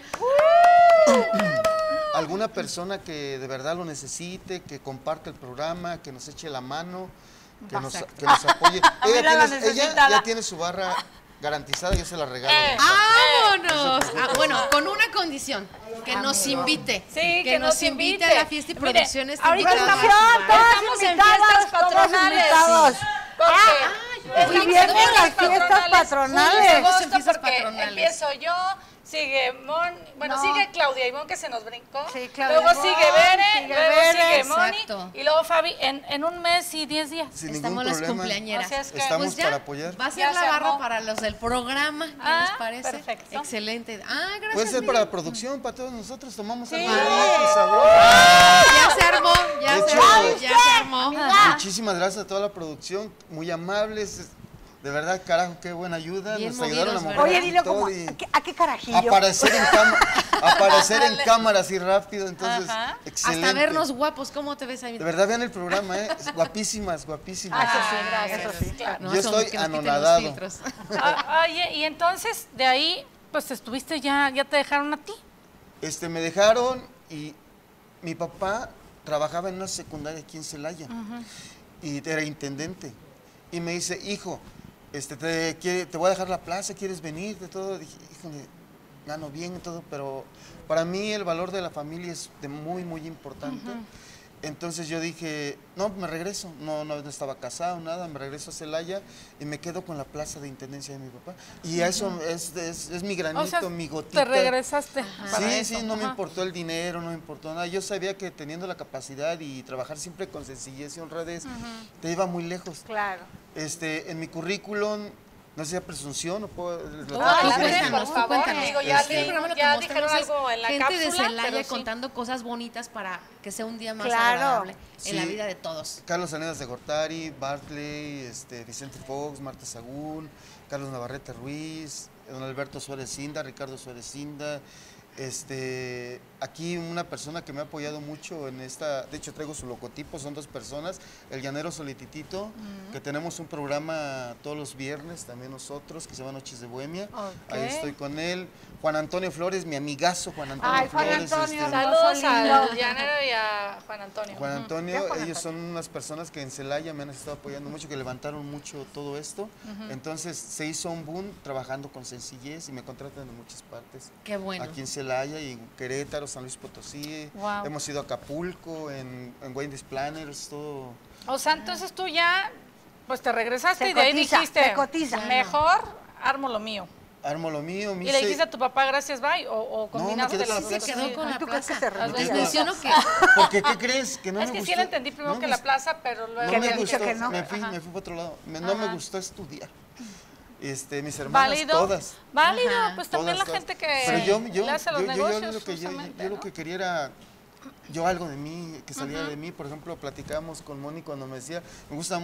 Alguna persona que de verdad lo necesite, que comparte el programa, que nos eche la mano, que nos apoye.
Mira la
Ella
necesitada.
ya tiene su barra garantizada, yo se la regalo.
¡Vámonos! Ah, bueno, con una condición, que nos invite.
Sí,
que nos invite a la fiesta y
Mire,
producciones.
ahorita
invitadas.
estamos en fiestas patronales.
invitados.
Porque
Y vienen las fiestas patronales.
Estamos en fiestas
porque
patronales.
empiezo yo, sigue
No.
sigue Claudia Ivonne que se nos brincó.
Sí, Claudia
luego
Ivonne,
sigue Bere,
sigue
luego
Bere.
sigue Moni
Exacto.
y luego Fabi en un mes y 10 días.
Sin ningún
Estamos las
problema.
cumpleañeras.
Así es que,
Estamos
Pues ya,
para apoyar.
va a ser
Ya
la
se
barra
armó.
para los del programa. ¿Qué
Ah,
les parece?
perfecto.
Excelente. Gracias.
Puede ser
mira.
para la producción, para todos nosotros. Tomamos
Sí.
algo rico y sabroso.
Ya se armó, ya
De
se
hecho,
armó, ya se armó.
De muchísimas gracias a toda la producción, muy amables. De verdad, carajo, qué buena ayuda.
Bien
Nos ayudaron a
movidos,
mover
¿verdad?
Oye, dile,
todo
¿cómo?
y
¿A qué carajillo?
aparecer en cámara así rápido, entonces,
Ajá.
excelente.
Hasta vernos guapos, ¿cómo te ves ahí?
De verdad, vean el programa, Guapísimas, guapísimas.
Ah, eso sí,
gracias.
eso sí.
Claro.
No,
Yo
son
estoy
que nos quiten los
anonadado.
filtros.
Oye, y entonces de ahí, pues estuviste ya te dejaron a ti.
Me dejaron y mi papá trabajaba en una secundaria aquí en Celaya y era intendente. Y me dice, hijo, te voy a dejar la plaza, ¿quieres venir? De todo. Dije, híjole, gano bien y todo, pero para mí el valor de la familia es muy, muy importante. Entonces yo dije, no, me regreso. No estaba casado, nada, me regreso a Celaya y me quedo con la plaza de intendencia de mi papá. Y eso es mi granito,
O sea,
mi gotita.
te regresaste para
Sí,
eso.
sí, no me
Ajá.
importó el dinero, no me importó nada. Yo sabía que teniendo la capacidad y trabajar siempre con sencillez y honradez, te iba muy lejos.
Claro.
En mi currículum, no sé si es presunción o puedo...
Cuéntanos, tú cuéntanos.
Digo, ya,
Este programa lo que
ya
mostramos
dijeron
es
algo en la
gente de
cápsula,
Celaya
pero sí.
contando cosas bonitas para que sea un día más
Claro.
agradable en la
Sí.
vida de todos.
Carlos Anedas de Gortari, Bartley, Vicente Fox, Marta Sagún, Carlos Navarrete Ruiz, don Alberto Suárez Cinda, Ricardo Suárez Cinda. Aquí una persona que me ha apoyado mucho en esta, de hecho traigo su logotipo, son dos personas, el Llanero Solititito, que tenemos un programa todos los viernes, también nosotros, que se llama Noches de Bohemia, ahí estoy con él. Juan Antonio Flores, mi amigazo Juan Antonio
Ay, Juan
Flores.
Antonio,
Saludos
lindo.
al Llanero y a Juan Antonio.
Juan
Ujú.
Antonio,
Ya, Juan
ellos
Antonio.
son unas personas que en Celaya me han estado apoyando mucho, que levantaron mucho todo esto. Entonces se hizo un boom trabajando con sencillez y me contratan en muchas partes.
Qué bueno.
Aquí en Celaya y Querétaro, San Luis Potosí.
Wow.
Hemos ido a Acapulco, en Wendy's Planners, todo.
O sea, entonces tú ya, pues te regresaste
Se
y de ahí
cotiza,
dijiste,
se cotiza.
mejor armo lo mío.
Armo lo mío,
Y le dijiste a tu papá, gracias, bye, o combinaste
quedé con
las
la
dos.
Se quedó con
Ay,
la
¿tú crees que
plaza.
se
Las
repite?
dos.
Menciono que
Porque, ¿qué crees? Que no
Es
me
que
gustó.
sí la entendí primero
no
que
me
la
gustó.
plaza, pero luego...
Que
No me
había dicho
gustó,
que no.
me fui para otro lado. No me
Ajá.
gustó estudiar. Mis hermanas
Válido,
todas.
válido,
Ajá.
pues también
Todas,
la gente que
Pero yo
le hace los negocios,
lo que
justamente,
yo
¿no?
lo que quería era yo algo de mí, que saliera de mí. Por ejemplo, platicábamos con Moni cuando me decía, me gusta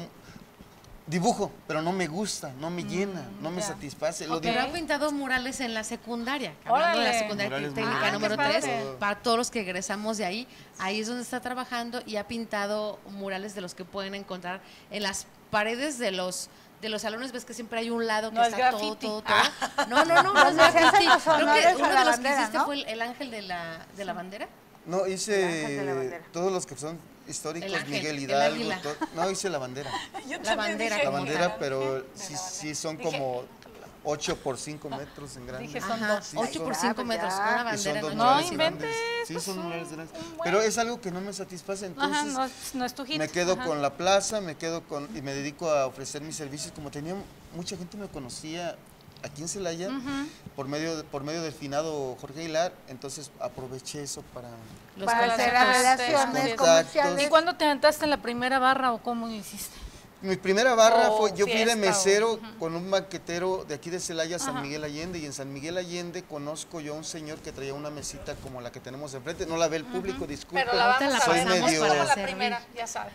dibujo, pero no me gusta, no me llena, no me
ya.
satisface.
Ok.
pero ha pintado murales en la secundaria, hablando de la
Órale.
secundaria
Murales
técnica
muy
número
bonitos.
3,
Qué padre.
para todos los que egresamos de ahí, ahí es donde está trabajando y ha pintado murales de los que pueden encontrar en las paredes de los salones. Ves que siempre hay un lado que
No es
está todo,
graffiti.
todo. No, no es
Donde se
graffiti.
hacen los
Creo que
honores a
uno
la
de los que
bandera,
hiciste
¿no?
fue el ángel de la bandera.
No,
El ángel de la
hice
bandera.
todos los que son históricos,
El ángel,
Miguel
el
Hidalgo,
águila.
no, hice la bandera.
La bandera.
La
como
bandera,
tal.
pero sí son como 8 por 5 metros en grande.
Dije, son
Ajá,
dos.
Sí,
8 por
son-
5 metros,
ya.
una
Y son
bandera.
dos
No
murales
inventes,
grandes. Sí,
pues
son
un-
murales grandes.
un buen-
Pero es algo que no me satisface, entonces
Ajá, no es tu hit.
me quedo
Ajá.
con la plaza, y me dedico a ofrecer mis servicios. Como tenía mucha gente me conocía aquí en Celaya por medio del finado Jorge Aguilar, entonces aproveché eso para...
Los
Para hacer las
contactos.
relaciones
Los
comerciales.
¿Y cuándo te aventaste en la primera barra o cómo hiciste?
Mi primera barra
O
fue, yo fui de
fiesta,
mesero
o-
con un banquetero de aquí de Celaya, San
Ajá.
Miguel Allende, y en San Miguel Allende conozco yo a un señor que traía una mesita como la que tenemos enfrente, no la ve el público, disculpen.
Pero la
ahorita
vamos
la
a
soy
ver.
pasamos
medio-
Para la
servir.
primera, ya sabes.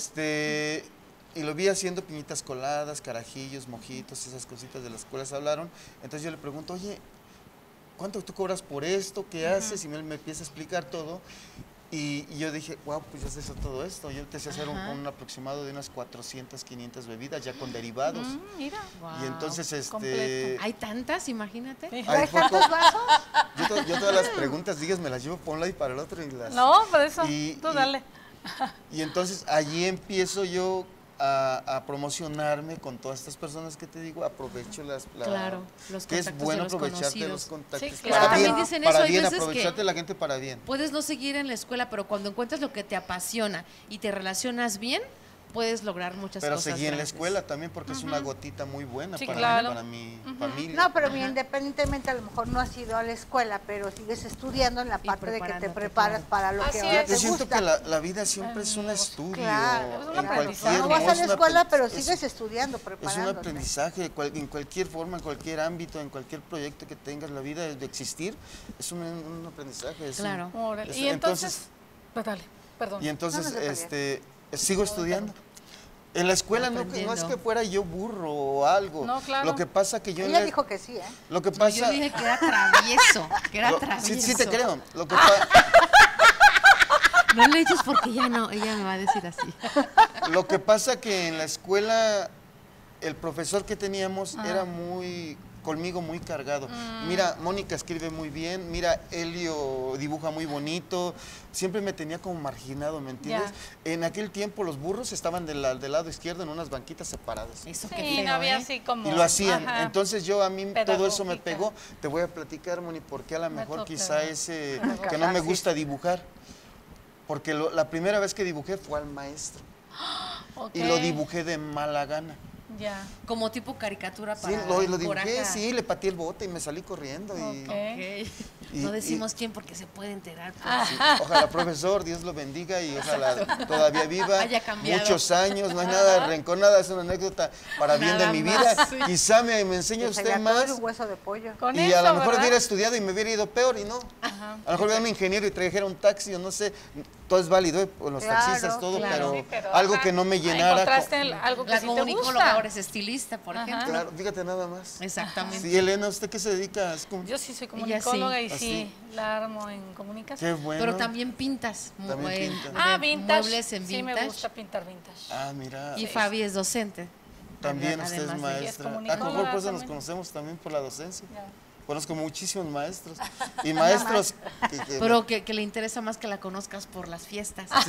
Y lo vi haciendo piñitas coladas, carajillos, mojitos, esas cositas de las cuales hablaron. Entonces yo le pregunto, oye, ¿cuánto tú cobras por esto? ¿Qué haces? Y él me empieza a explicar todo. Y yo dije, wow, pues yo sé hacer todo esto. Yo empecé a hacer un aproximado de unas 400, 500 bebidas ya con derivados.
Mira.
Y entonces,
completo.
Hay tantas, imagínate.
Ay,
¿Traes
fue
tantos vasos?
yo todas las preguntas, digas, me las llevo por un lado y para el otro. Y las,
No, por eso,
Y-
tú
y-
dale.
Y entonces allí empiezo yo a promocionarme con todas estas personas que te digo, aprovecho
Claro, los
que es
contactos
bueno
de los
aprovecharte de
conocidos.
los contactos
Sí, claro.
para bien,
También dicen
para
eso, hay
bien,
veces que-
aprovecharte de la gente para bien.
Puedes no seguir en la escuela, pero cuando encuentras lo que te apasiona y te relacionas bien, puedes lograr muchas
Pero
cosas.
seguí en la
grandes.
escuela también porque es una gotita muy buena
Sí,
para,
claro.
para mi familia.
No, pero mira, independientemente a lo mejor no has ido a la escuela, pero sigues estudiando en la
Y
parte de que te
preparándote,
preparas
claro.
para lo
Así
que ahora
es.
te
Yo siento
gusta.
que la vida siempre es un estudio.
Claro,
es un
en
aprendizaje.
cualquier
No vas a
es
la
un
escuela, pero
es-
sigues estudiando,
Es un
preparándote.
aprendizaje, en cualquier forma, en cualquier ámbito, en cualquier proyecto que tengas, la vida de existir es un aprendizaje. es un-
Claro.
Órale.
es-
Y entonces, pues dale, perdón.
y entonces
No, no se
sigo estudiando. En la escuela no es
aprendiendo.
que fuera yo burro o algo.
No, claro.
Lo que pasa que yo...
Ella dijo que sí, ¿eh?
Lo que
No,
pasa...
yo dije que era travieso, que era
lo-
travieso.
sí, sí te creo. Lo que
No le eches porque ya no, ella me va a decir así.
Lo que pasa que en la escuela el profesor que teníamos era conmigo muy cargado. Mira, Mónica escribe muy bien, mira, Helio dibuja muy bonito. Siempre me tenía como marginado, ¿me entiendes? En aquel tiempo los burros estaban del lado izquierdo en unas banquitas separadas.
Eso qué
Sí,
feo,
no había
¿eh?
así como...
Y lo hacían.
Ajá.
Entonces a mí todo eso me
Pedagógica.
pegó. Te voy a platicar, Moni, porque a lo mejor
toca.
quizá ese que no me gusta dibujar. Porque la primera vez que dibujé fue al maestro.
Ok.
Y lo dibujé de mala gana.
Ya.
Como tipo caricatura
Sí,
para
lo dibujé,
coraje.
sí, le pateé el bote y me salí corriendo. Y,
Ok.
Ok.
Y-
No decimos quién porque se puede enterar.
sí, ojalá, profesor, Dios lo bendiga y ojalá todavía viva
Haya cambiado.
muchos años, no hay nada de rencor, nada, es una anécdota para bien de
Nada
mi
más,
vida.
sí.
Quizá me enseñe
Que se
usted
le atore
más
un hueso de pollo.
Con
y
eso,
a lo mejor
¿verdad?
hubiera estudiado y me hubiera ido peor y no. A lo mejor hubiera un ingeniero y trajera un taxi o no sé, todo es válido, con los
Claro,
taxistas, todo,
claro.
Sí, pero,
algo
ajá,
que no me
ahí
llenara.
encontraste algo que
La
sí te
comunicóloga
gusta.
ahora es estilista, por
Ajá.
ejemplo.
Claro, fíjate nada más.
Exactamente.
Sí, Elena, ¿usted qué se dedica? Es como-
Yo sí soy
Ella sí.
comunicóloga y
¿Ah,
sí
sí?
la armo en comunicación.
Qué bueno.
Pero también pintas.
También pinta.
Ah, vintage.
Muebles en
Sí,
vintage.
me gusta pintar vintage.
Ah, mira.
Y Fabi es docente.
También usted es
Además de-
maestra. A lo
comunicóloga
mejor por eso nos
también.
conocemos también por la docencia.
Ya.
Conozco muchísimos maestros. Y maestros que
Pero que le interesa más que la conozcas por las fiestas.
sí,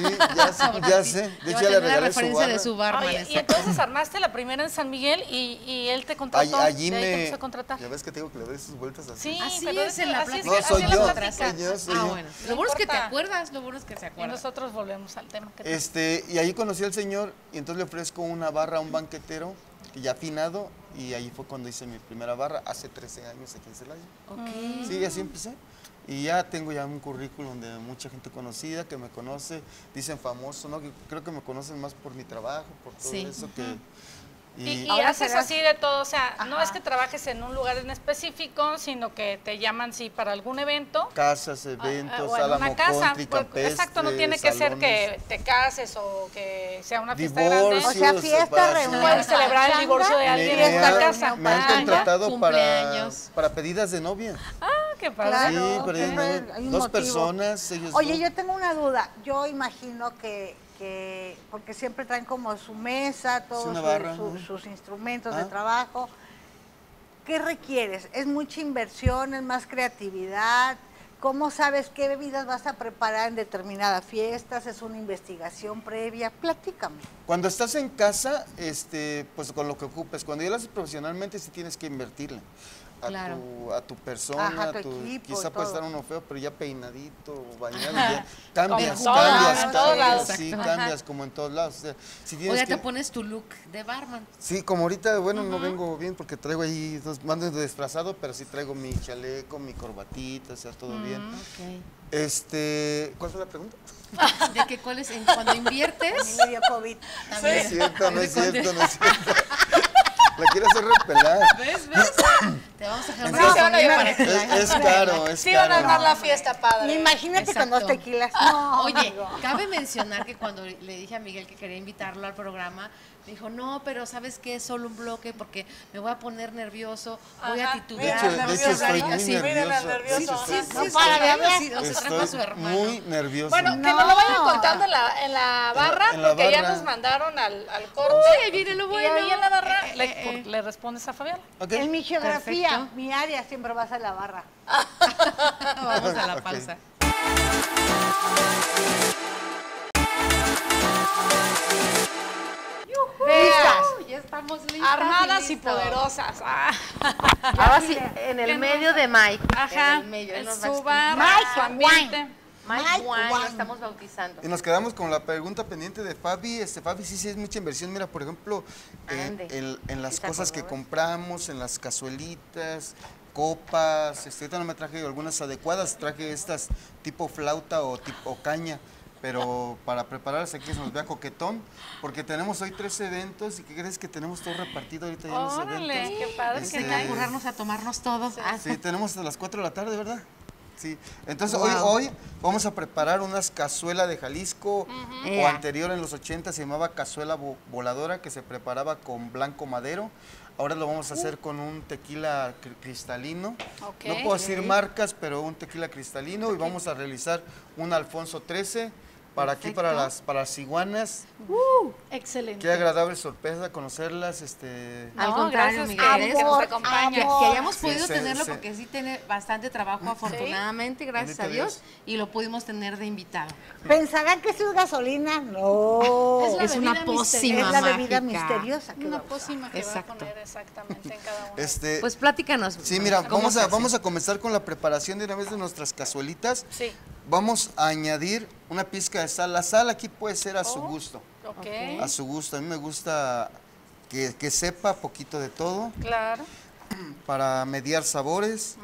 ya sé. De
Ya
hecho,
va a
ya le
tener la
regalé su
referencia de
barra.
su barman.
Oye, y
exacto.
entonces armaste la primera en San Miguel y él te contrató.
Allí
de ahí te
me...
empezó a contratar.
Ya ves que te digo que le doy sus vueltas así.
Sí,
Así
pero
es en la
así
plática.
No,
así
soy
es la
yo,
plática.
soy yo, soy
Ah,
yo.
bueno.
No
Lo bueno es que te
importa.
acuerdas, lo bueno es que se
Y
acuerdan.
nosotros volvemos al tema. que
Y ahí conocí al señor y entonces le ofrezco una barra a un banquetero que ya afinado y ahí fue cuando hice mi primera barra hace 13 años aquí en Celaya.
Ok.
Sí, así empecé. Y ya tengo ya un currículum de mucha gente conocida que me conoce, dicen famoso, ¿no? Que creo que me conocen más por mi trabajo, por todo
Sí.
eso que...
Y
Ahora
haces
serás-
así de todo, o sea, no
Ajá.
es que trabajes en un lugar en específico, sino que te llaman sí para algún evento.
casas, eventos,
o en una
Álamo
casa.
Country,
Pues,
campestre,
exacto, no tiene que ser que te cases o que sea una fiesta grande.
divorcios,
O sea, fiesta,
separación.
reunión.
Puedes celebrar el divorcio de alguien en esta casa.
Me han
Ah, ya.
contratado
Cumpleaños.
para pedidas de novia.
Ah, qué padre.
Claro,
Sí, pero
siempre hay un
dos
motivo.
personas, ellos
Oye,
dos.
yo tengo una duda. Yo imagino que porque siempre traen como su mesa, todos
una barra, ¿no?
sus instrumentos
Ah.
de trabajo. ¿Qué requieres? ¿Es mucha inversión? ¿Es más creatividad? ¿Cómo sabes qué bebidas vas a preparar en determinadas fiestas? ¿Es una investigación previa? Platícame.
Cuando estás en casa, pues con lo que ocupes. Cuando ya lo haces profesionalmente, sí tienes que invertirle
Claro.
a tu persona,
Ajá,
a
tu
tu
equipo
quizá
y
puede
todo.
estar uno feo, pero ya peinadito, bañado, ya cambias,
Como en todos lados, en todos
cambias,
lados.
sí,
Ajá.
cambias como en todos lados. O sea, si tienes
O ya
que,
te pones tu look de barman.
sí, como ahorita, bueno, no vengo bien porque traigo ahí, mando disfrazado, pero sí traigo mi chaleco, mi corbatita, o sea, todo bien.
Ok.
¿Cuál fue la pregunta?
De que cuando
A mí
inviertes,
me dio COVID.
No es cierto, no es cierto, no es cierto. La quiero hacer repelar.
¿ves? Te vamos a dejar una
Sí, se van a
comida
llevar.
para que la
Es caro, es
Sí van a
caro.
armar la fiesta padre.
Imagínate con dos
Exacto.
tequilas. No,
Oye,
amigo.
cabe mencionar que cuando le dije a Miguel que quería invitarlo al programa, me dijo, no, pero ¿sabes qué? Es solo un bloque porque me voy a poner nervioso, voy a
Ajá.
titubear.
De hecho estoy muy
Sí.
nervioso.
nervioso.
Sí,
No
sí,
para de hablar.
sí, o sea, trajo a su
Estoy
hermano.
muy nervioso.
Bueno, que
No.
nos lo vayan contando en la barra,
en la
porque ya
barra.
nos mandaron al corte.
Uy, ahí viene lo
Y
bueno.
ahí en la barra
Eh.
le respondes a Fabiola.
¿Ok?
En mi geografía,
Perfecto.
mi área siempre vas a la barra.
Vamos a la
Ok.
pausa.
Listas.
Ya estamos listas.
Armadas y
listos.
poderosas. Ah.
Ahora sí, en el medio de Mike.
Ajá.
En el medio, él nos va a
Su bar,
Mike
su ambiente.
Mike
Mike
Wine, lo
Wine.
estamos bautizando.
Y nos quedamos con la pregunta pendiente de Fabi. Fabi, sí es mucha inversión. Mira, por ejemplo,
Ande.
en las
Sí se
cosas
acordó,
que
¿eh?
compramos, en las cazuelitas, copas. Ahorita no me traje algunas adecuadas, traje estas tipo flauta o tipo caña. Pero para prepararse aquí se nos vea coquetón, porque tenemos hoy 3 eventos y ¿qué crees que tenemos todo repartido ahorita ya en los
Órale,
eventos?
qué padre
Este,
que
Hay que curarnos a tomarnos todo. Ah,
Sí, tenemos hasta las 4 de la tarde, ¿verdad? Sí, entonces
Wow.
hoy vamos a preparar unas cazuela de Jalisco, o
Ea.
anterior en los 80 se llamaba cazuela voladora, que se preparaba con blanco madero. Ahora lo vamos a hacer con un tequila cristalino.
Ok.
No puedo decir marcas, pero un tequila cristalino. Y vamos a realizar un Alfonso 13 para aquí, para las iguanas.
Excelente.
Qué agradable sorpresa conocerlas.
Al
No,
contrario,
gracias,
Miguel,
que nos
amor,
acompaña.
amor.
que hayamos
Sí,
podido
sí,
tenerlo
sí.
porque sí tiene bastante trabajo, afortunadamente, gracias a
Bendito
Dios, y lo pudimos tener de invitado.
¿Pensarán que esto es gasolina? No.
Es la
Es una
bebida
pócima
Es la bebida
mágica.
misteriosa que
Una
va a usar.
pócima que
Exacto.
va a poner exactamente en cada uno.
Pues platícanos.
Sí, mira,
¿cómo
vamos
se
a,
hace?
vamos a comenzar con la preparación de una vez de nuestras cazuelitas.
Sí.
Vamos a añadir una pizca de sal. La sal aquí puede ser a su gusto.
Ok.
A su gusto. A mí me gusta que sepa poquito de todo
Claro.
para mediar sabores.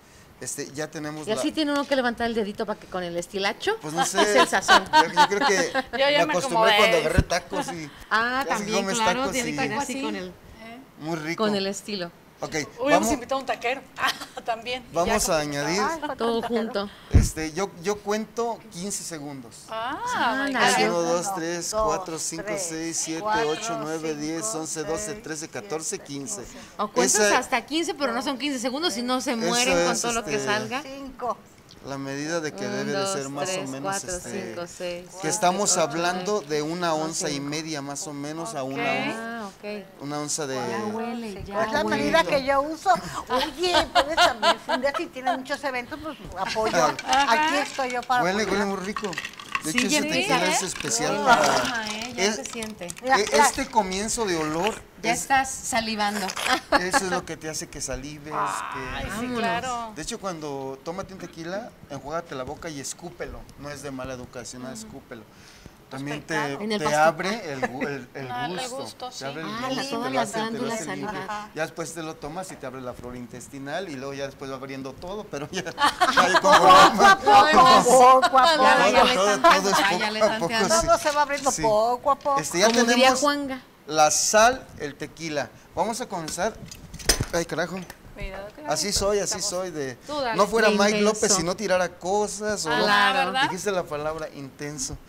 Ya tenemos
Y así tiene uno que levantar el dedito para que con el estilacho.
Pues no sé.
Es el sazón.
Yo creo que
ya
me
me
acostumbré
acomodé.
cuando agarré tacos y
Ah,
casi
también,
comes
claro,
tacos
tiene
y-
que ir así
Así.
muy rico.
con el estilo.
Ok,
Hubiéramos
vamos,
invitado a un taquero. También.
vamos
Ya
a añadir,
Ay, falta
Todo
un taquero.
junto.
yo cuento 15 segundos.
My
Ándale.
God.
1, 2, 3, 4,
2,
5,
3,
6, 7,
4,
8, 9, 10,
5,
11, 12,
6,
13, 14, 15.
O cuentas
Esa-
hasta 15, pero no son 15 segundos, si no se mueren con
es,
todo lo que salga.
5.
La medida de que
1,
debe de
2,
ser más
3,
o menos
4, 5, 6.
que estamos hablando de una onza y media más o menos a una onza,
Ah, ok.
una onza de...
Ya huele, ya
Es la
huele.
medida que yo uso. Oye, puedes también, si un día si tienen muchos eventos, pues apoyo. Aquí estoy yo para
Huele
apoyar.
muy rico. De
Sí,
hecho,
ya
ese
empieza,
tequila
¿eh?
es especial
Huele
para...
la aroma, ya
es-
se siente.
Mira,
Este comienzo de olor,
Ya estás salivando.
eso es lo que te hace que salives.
Ay,
que...
sí,
Vámonos.
claro.
De hecho, cuando tómate un tequila, enjuágate la boca y escúpelo. No es de mala educación, escúpelo. También
En el
te
pasto.
abre el
Dale
gusto.
gusto, sí.
Te abre el
Ah,
gusto,
todas
te lo
las
hace- te lo
glándulas
hace libre.
salivales.
Ya después te lo tomas y te abre la flora intestinal y luego ya después va abriendo todo, pero ya conforme-
Poco a poco.
Váyale
todo
tanteando,
es
váyale
poco a poco,
tanteando.
sí.
Todo se va abriendo
Sí.
poco a poco.
Ya
Como diría
tenemos
Juanga.
la sal, el tequila. Vamos a comenzar. Ay, carajo.
Cuidado, cuidado.
Así soy de...
Tú dale.
No fuera
De
Mike
intenso.
López si no tirara cosas o no.
Claro.
¿verdad?
Dijiste la palabra intenso.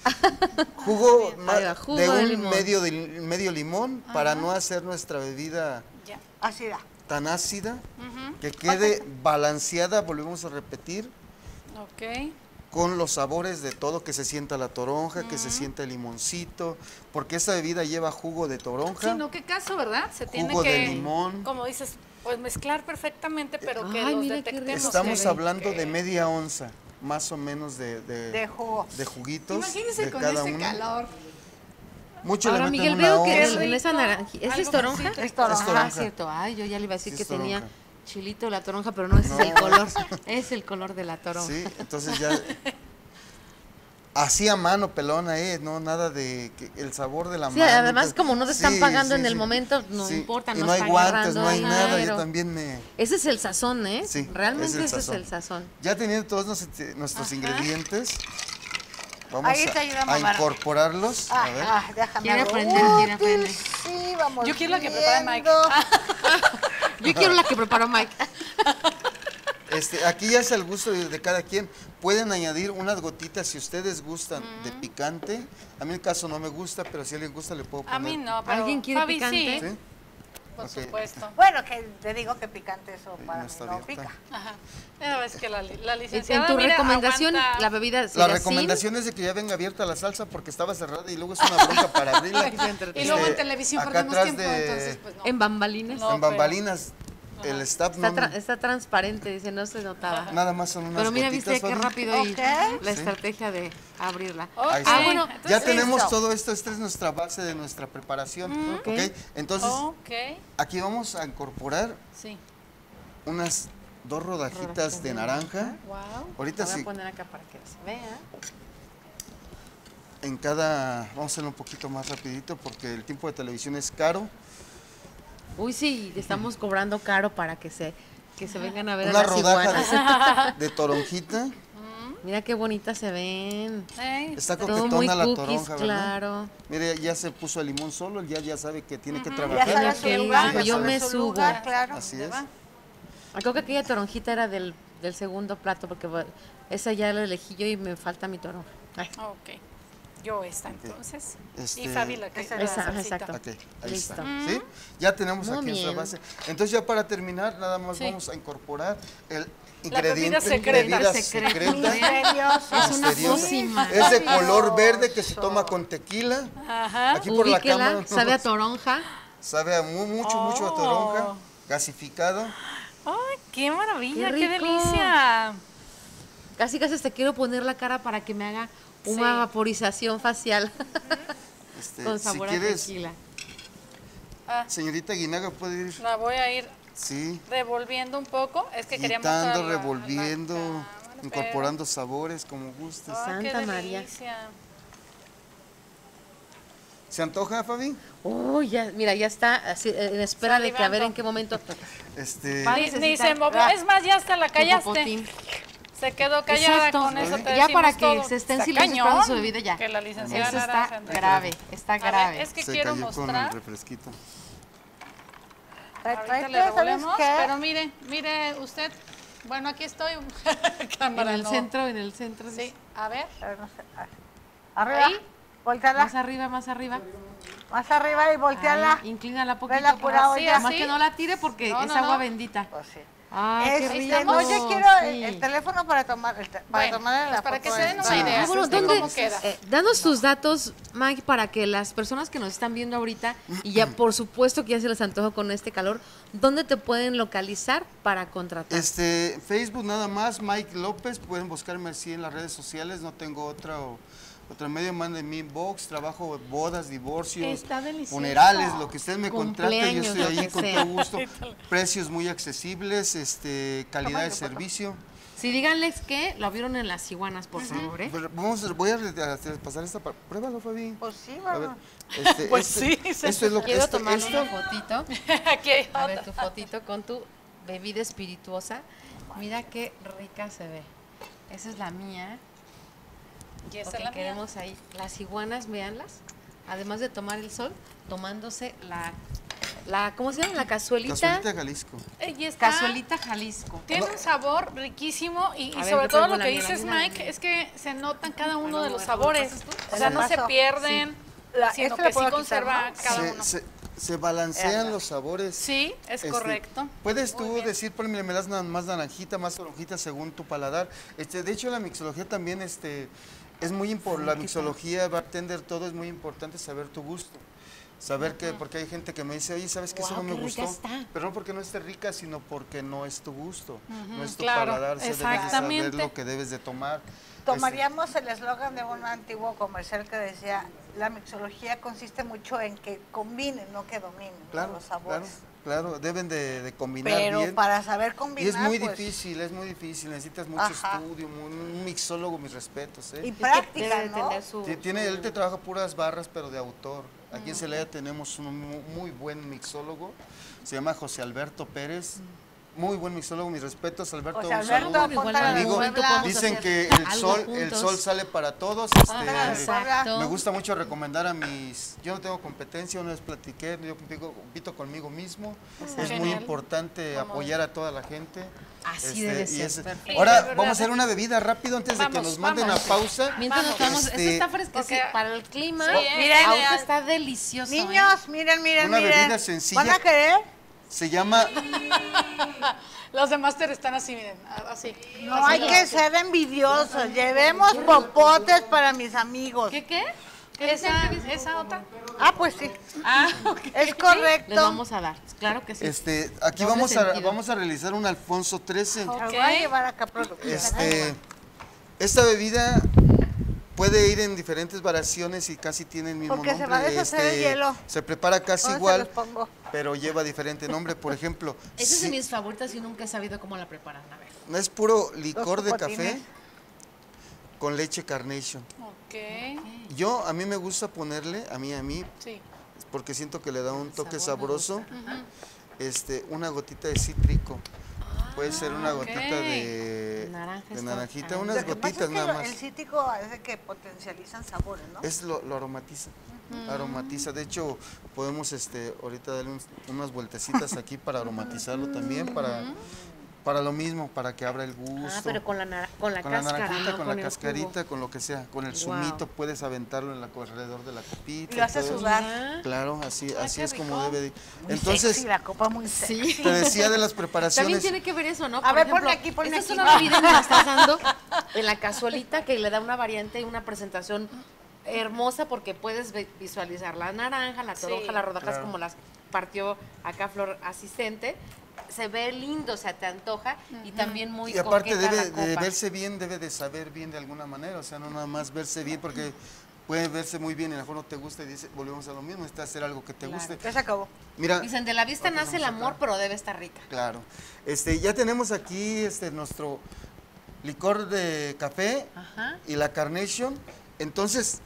Jugo,
Ahí va, jugo
de
de
un
limón.
medio limón para no hacer nuestra bebida
Ya.
Así da.
tan ácida, que quede balanceada, volvemos a repetir,
Ok.
con los sabores de todo, que se sienta la toronja, que se sienta el limoncito, porque esta bebida lleva jugo de toronja.
Sí, no, qué caso, ¿verdad? Se tiene
Jugo
que,
de limón.
como dices, pues mezclar perfectamente, pero que
Ay,
los
mira qué
detectemos.
Estamos
que-
hablando de media onza, más o menos
De jugo.
de juguitos
Imagínense
de
con
cada
ese
uno.
calor.
Mucho
Ahora,
le meten
Miguel,
una
veo que
onza.
en esa naranja. ¿Esa es
Algo
toronja?
así,
Es toronja.
Es toronja.
Ah, cierto. Ay, yo ya le iba a decir
Sí,
que
es
tenía
toronja.
chilito la toronja, pero no, ese es el color. Es el color de la toronja.
Sí, entonces ya así a mano pelona, no nada de que el sabor de la
Sí,
mano.
además como no te están
Sí,
pagando
sí,
en el
sí.
momento, no
Sí,
importa,
y
no
no hay
está
guantes,
agarrando
no hay nada, yo
dinero.
también me...
Ese es el sazón, ¿eh?
Sí,
Realmente
es el
ese
sazón.
es el sazón.
Ya teniendo todos nuestros ingredientes, vamos
Ahí te ayuda a
a
mover.
incorporarlos. A ver.
Déjame
Quiere
algo
aprender, quiere
útil.
aprender.
Sí, vamos
Yo quiero la que prepara Mike.
viendo.
Yo quiero la que preparó Mike.
Aquí ya es el gusto de cada quien. Pueden añadir unas gotitas si ustedes gustan de picante. A mí en el caso no me gusta, pero si a alguien gusta le puedo poner.
A mí no, pero
¿Alguien quiere
Fabi
picante?
sí,
¿Sí?
por
Ok.
supuesto.
Bueno, que te digo que picante eso para
no
mí
está
no
abierta.
pica.
Ajá. Ya ves que la
En
licenciada,
tu
mira,
recomendación,
aguanta.
la bebida
La
sería
recomendación es de que ya venga abierta la salsa porque estaba cerrada y luego es una bronca para abrirla.
Y luego en televisión
acá
perdemos
atrás
tiempo, entonces pues no.
en bambalinas.
No,
en bambalinas, el staff
Está transparente, dice, no se notaba.
nada más son unas
Pero mira,
gotitas,
viste qué
Fabi.
rápido y
Ok.
la estrategia de abrirla.
Ok.
Ahí está.
bueno,
Ya
entonces,
tenemos
listo.
todo esto, esta es nuestra base de nuestra preparación.
Ok.
¿Ok? Entonces,
Ok,
aquí vamos a incorporar
sí.
unas 2 rodajitas de naranja.
Wow.
Ahorita
La voy
sí,
a poner acá para que se vea.
en cada, vamos a hacerlo un poquito más rapidito porque el tiempo de televisión es caro.
Uy, sí, estamos cobrando caro para que se vengan a ver
Una
a las iguanas.
rodaja de toronjita.
Mira qué bonitas se ven.
Está
Todo muy
coquetona la
cookies,
toronja, ¿verdad?
claro.
Mire, ya se puso el limón solo, ya sabe que tiene que
Ya
trabajar.
sabe
Mira
su
qué
lugar,
lindo,
ya
yo
sabe
me
su
subo.
lugar, claro.
Así es.
Creo que aquella toronjita era del segundo plato, porque esa ya la elegí yo y me falta mi toronja. Ay.
Ok. Yo esta entonces.
Este-
Y Fabi la que
Esa,
la salsita.
exacto.
Ok, ahí
Listo.
está. ¿Sí? Ya tenemos
Muy
aquí
bien.
nuestra base. Entonces ya para terminar, nada más
Sí.
vamos a incorporar el
La
ingrediente.
bebida secreta.
bebida
Secreta.
secreta.
Misterioso.
Es una
Misteriosa.
pócima.
Es de color verde que se toma con tequila.
Ajá.
Aquí por la
Ubíquela,
cámara. ¿no?
sabe a toronja.
Sabe a mucho a toronja. Gasificado.
¡Ay, qué maravilla!
Qué
¡Qué,
rico.
delicia!
Casi te quiero poner la cara para que me haga una
Sí.
vaporización facial con
Si
sabor a
quieres,
tequila.
señorita Guinaga, puede ir.
La voy a ir
Sí.
revolviendo un poco. Es que quería
Quitando,
mostrar la
revolviendo,
cámara,
incorporando sabores como gustes.
pero- ¡Ay, qué
Santa María.
delicia!
¿Se antoja, Fabi?
Oh, ya, mira, ya está así, en espera de que a ver
Salivando.
en qué momento.
Ni se movió. Es más, ya hasta la
Tu
callaste.
popotín.
Se quedó callada
Exacto.
con eso. Te
Ya
decimos
para que
todo.
se esté en
Está
silencio
cañón
esperando su bebida ya.
Que la licenciada
Eso
Nara
está
Sandra-
grave, está
A ver,
grave.
es que
Se
quiero
cayó con el
mostrar.
refresquito.
Ahorita
Tráete,
le
¿sabes
revolvemos,
qué?
pero mire usted. Bueno, aquí estoy.
En
Cámara,
el
no.
centro.
Sí, a ver.
A ver, no sé. Arriba.
Ahí.
Volteala.
Más arriba, más arriba.
Más arriba y volteala.
Ahí, inclínala poquito.
Vela pura
Así,
olla.
Más
así.
que no la tire porque
No,
es
no,
agua
no.
bendita.
Pues sí.
Ay, qué rico.
No, yo quiero
Sí.
el teléfono para tomar,
Bueno,
tomarle la
pues para que
foto
se
a
den
esta.
una idea.
Ah, bueno,
de
¿dónde?
cómo queda.
Danos tus datos, Mike, para que las personas que nos están viendo ahorita, y ya por supuesto que ya se les antoja con este calor, ¿dónde te pueden localizar para contratar?
Facebook nada más, Mike López, pueden buscarme así en las redes sociales, no tengo otro medio, manden mi inbox, trabajo bodas, divorcios,
Está delicioso.
funerales, lo que ustedes me contraten, yo
Cumpleaños,
estoy
lo
ahí
que
con
sea.
todo gusto, precios muy accesibles, calidad de servicio.
Sí, díganles que lo vieron en las iguanas, por favor, ¿eh?
Pero voy a pasar esta, pruébalo, Fabi.
Pues sí,
A ver,
vamos.
Pues sí,
esto es lo que
Quiero
esto,
tomar
esto-
una fotito.
Aquí hay
A ver
otra.
tu fotito con tu bebida espirituosa. Mira qué rica se ve. Esa es la mía.
Y esa
Porque
es la mía.
queremos ahí. Las iguanas, véanlas. Además de tomar el sol, tomándose la ¿cómo se llama? La cazuelita.
Cazuelita Jalisco.
Y está-
Cazuelita Jalisco.
Tiene un sabor riquísimo y
A ver,
sobre
yo
todo
pruebo
lo
la
que
mía,
dices,
la mía,
Mike,
la mía.
es que se notan cada uno
Bueno,
de los
¿me
sabores.
pasas tú?
O sea, no se
paso.
pierden, sino
esta
que
la
sí
puedo quitar,
conserva
¿no?
cada uno.
Se balancean los sabores.
Sí, es correcto.
Puedes tú decir, por ejemplo, me das más naranjita, más toronjita según tu paladar. De hecho, la mixología también es muy importante. La mixología, bartender, todo es muy importante saber tu gusto. Saber que, porque hay gente que me dice, oye, ¿sabes qué? Eso no
Guau,
me
qué rica
gustó.
está.
Pero no porque no esté rica, sino porque no es tu gusto. No es tu
claro,
paladar. Debes de saber
exactamente.
lo que debes de tomar.
Tomaríamos el eslogan de un antiguo comercial que decía, la mixología consiste mucho en que combinen, no que dominen, ¿no?
Claro,
los sabores.
claro, deben de combinar
Pero
bien.
para saber combinar,
Y es muy
pues,
difícil, necesitas mucho
Ajá.
estudio, un mixólogo, mis respetos.
y
Es que
práctica,
debe de
¿no?
tener su...
Él te trabaja puras barras, pero de autor. Aquí en Celaya tenemos un muy buen mixólogo, se llama José Alberto Pérez. Muy buen mixólogo, mis respetos, Alberto.
José
un
Alberto,
saludo.
Igual
apúntale a la
Amigo,
Puebla.
podemos
dicen
hacer
que
algo
el
juntos.
sol sale para todos.
Exacto.
Me gusta mucho recomendar a yo no tengo competencia, una vez platiqué, yo compito conmigo mismo. Es muy
Genial.
importante apoyar a toda la gente.
Así debe
y
ser, perfecto.
Ahora
Sí, de
vamos a
verdad.
hacer una bebida rápido antes de que
Vamos,
nos manden
vamos.
a pausa.
Mientras nos tomamos, esto
Este,
está fresquecito
porque-
para el clima.
Sí,
miren,
ahorita está delicioso. ¿eh?
Niños, miren,
Una bebida sencilla.
¿Van a querer?
Se llama
Los de Master están así, miren, así.
No hay que ser envidiosos. Llevemos popotes para mis amigos.
¿Qué?
Esa otra.
Ah, pues sí.
Ah, ok.
Es correcto.
Les vamos a dar, claro que sí.
aquí
Doble
vamos a
sentido.
realizar un Alfonso XIII.
Los voy a llevar acá producción.
Esta bebida puede ir en diferentes variaciones y casi tiene el mismo
Porque se
nombre.
va a deshacer el hielo.
Se prepara casi
Ahora se
igual,
los pongo.
pero lleva diferente nombre. Por ejemplo,
Esa es de mis favoritas y nunca he sabido cómo la preparan. A ver.
es puro licor
Los
de
popotines.
café con leche Carnation.
Ok,
A mí me gusta ponerle, a mí,
sí.
porque siento que le da un toque
sabor me
sabroso, una gotita de cítrico. Puede ser una
ok.
gotita de
Naranja está-
naranjita,
ah.
unas
Lo que pasa
gotitas
es que
nada más.
el cítrico es de que potencializan sabores, ¿no?
Lo aromatiza. Aromatiza. De hecho, podemos ahorita darle unas vueltecitas aquí para aromatizarlo también, para Para lo mismo, para que abra el gusto.
Ah, pero con la cáscara,
naranjita,
no
con
con
la
el
cascarita,
jugo.
con lo que sea. Con el
Wow.
zumito puedes aventarlo alrededor de la copita.
Y lo hace
todo eso.
sudar.
Claro, así
qué
es como
rico.
debe de.
Muy
Entonces,
sexy, la copa muy sexy.
Sí.
te decía de las
También
preparaciones.
tiene que ver eso, ¿no?
A ver, ponle aquí, ponle
esta es
aquí.
una bebida que me estás dando en la cazuelita que le da una variante y una presentación hermosa porque puedes visualizar la naranja, la toronja,
Sí.
las rodajas
Claro.
como las partió acá Flor asistente. Se ve lindo, se te antoja y también muy
Y aparte
coqueta
debe
la copa.
de verse bien, debe de saber bien de alguna manera, o sea, no nada más verse bien, porque puede verse muy bien y a lo mejor no te gusta y dice, volvemos a lo mismo, necesitas hacer algo que te
Claro.
guste.
Ya se acabó.
Mira,
Dicen, de la vista
ahorita
nace el
vamos
amor,
acá.
pero debe estar rica.
Claro. Ya tenemos aquí nuestro licor de café
Ajá.
y la Carnation. Entonces,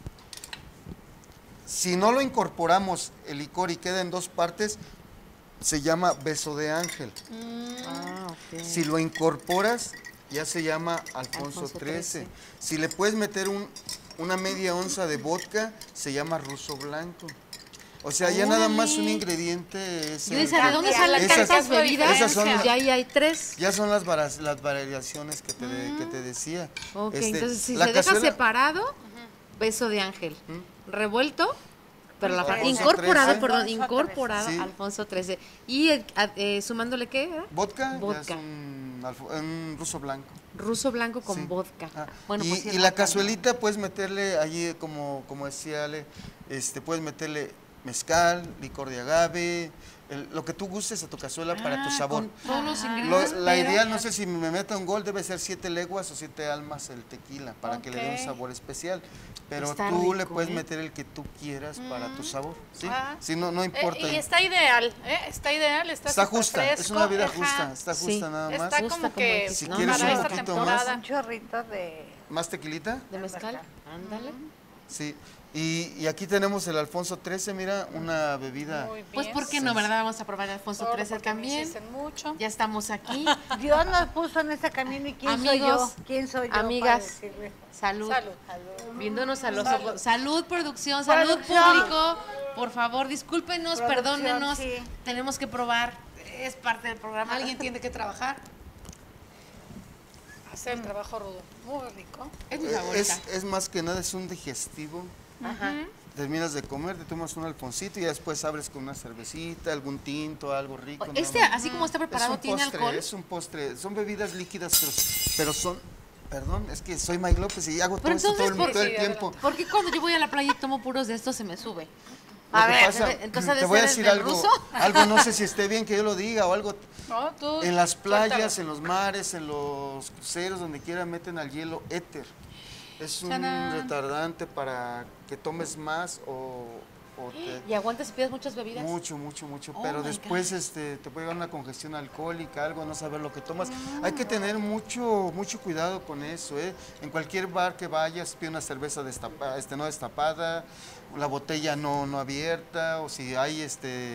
si no lo incorporamos el licor y queda en dos partes, se llama beso de ángel.
Ah, ok.
Si lo incorporas, ya se llama Alfonso
Alfonso
XIII.
XIII.
Si le puedes meter una media onza de vodka, se llama ruso blanco. O sea, ya nada más un ingrediente es
Yo decía, ¿de dónde
Esas-
salen tantas bebidas?
esas son las-
Ya ahí hay 3.
ya son las variaciones que te decía.
Ok,
Este,
entonces si
la
se deja
cazuela-
separado, beso de ángel. Revuelto, pero la
Alfonso
incorporado,
XIII.
perdón,
Alfonso
incorporado
XIII.
Alfonso XIII. Y sumándole qué era?
Vodka,
Vodka.
ya es un ruso blanco.
Ruso blanco con
Sí.
vodka.
Ah,
Bueno,
y,
pues sí,
y
es
la
vodka.
cazuelita puedes meterle allí, como decía Ale, puedes meterle mezcal, licor de agave, lo que tú gustes a tu cazuela para tu sabor.
Con todos los
Lo-
ingredientes.
la
pero-
ideal, no sé si me meto un gol, debe ser 7 leguas o 7 almas el tequila, para que le dé un
Ok.
sabor especial. Pero
Está
tú le
rico,
puedes
¿eh?
meter el que tú quieras para tu sabor, ¿sí?
Ah.
Sí, no importa.
Y está ideal, está ideal, está
Está
súper
justa, es
fresco,
una vida
ajá.
justa, está
Sí.
justa nada más.
Está
Justa
como
como
que
el
Si
no,
quieres
para
un
esta
poquito
temporada.
Un chorrito de...
¿Más tequilita?
¿De mezcal? Ándale.
Sí. Y aquí tenemos el Alfonso XIII, mira, una bebida.
Muy bien.
Pues, ¿por qué no, verdad? Vamos a probar el Alfonso
Solo
XIII
porque me
también.
insisten mucho.
Ya estamos aquí.
Dios nos puso en este camino y ¿quién soy yo?
Amigos,
¿Quién soy yo?
amigas.
para decirle?
Salud.
Salud.
Viéndonos a los ojos. Salud, producción, salud,
Producción.
público. Por favor, discúlpenos,
Producción,
perdónenos.
sí.
Tenemos que probar. Es parte del programa.
Alguien tiene que trabajar. Hacer el trabajo rudo. Muy rico.
Es mi favorita.
Es más que nada, es un digestivo.
Ajá.
Terminas de comer, te tomas un alfoncito y ya después abres con una cervecita, algún tinto, algo rico. ¿no?
Así como está preparado, ¿tiene alcohol?
Es un postre, son bebidas líquidas, pero son, perdón, es que soy Mike López y hago todo
Pero
esto todo
entonces,
todo el
sí,
tiempo.
¿Por qué cuando yo voy a la playa y tomo puros de estos se me sube?
Lo
A
que
ver,
pasa,
entonces ha de
te voy a
ser
decir
del
algo,
ruso.
algo no sé si esté bien que yo lo diga o algo.
No, tú,
En las playas,
suéltalo.
en los mares, en los cruceros, donde quiera meten al hielo éter. Es un
Chanán.
retardante para que tomes más o te...
¿Y aguantas y pides muchas bebidas?
Mucho.
Oh
Pero
my
después te puede dar una congestión alcohólica, algo, no saber lo que tomas. Hay que tener mucho cuidado con eso, ¿eh? En cualquier bar que vayas, pide una cerveza no destapada, la botella no abierta, o si hay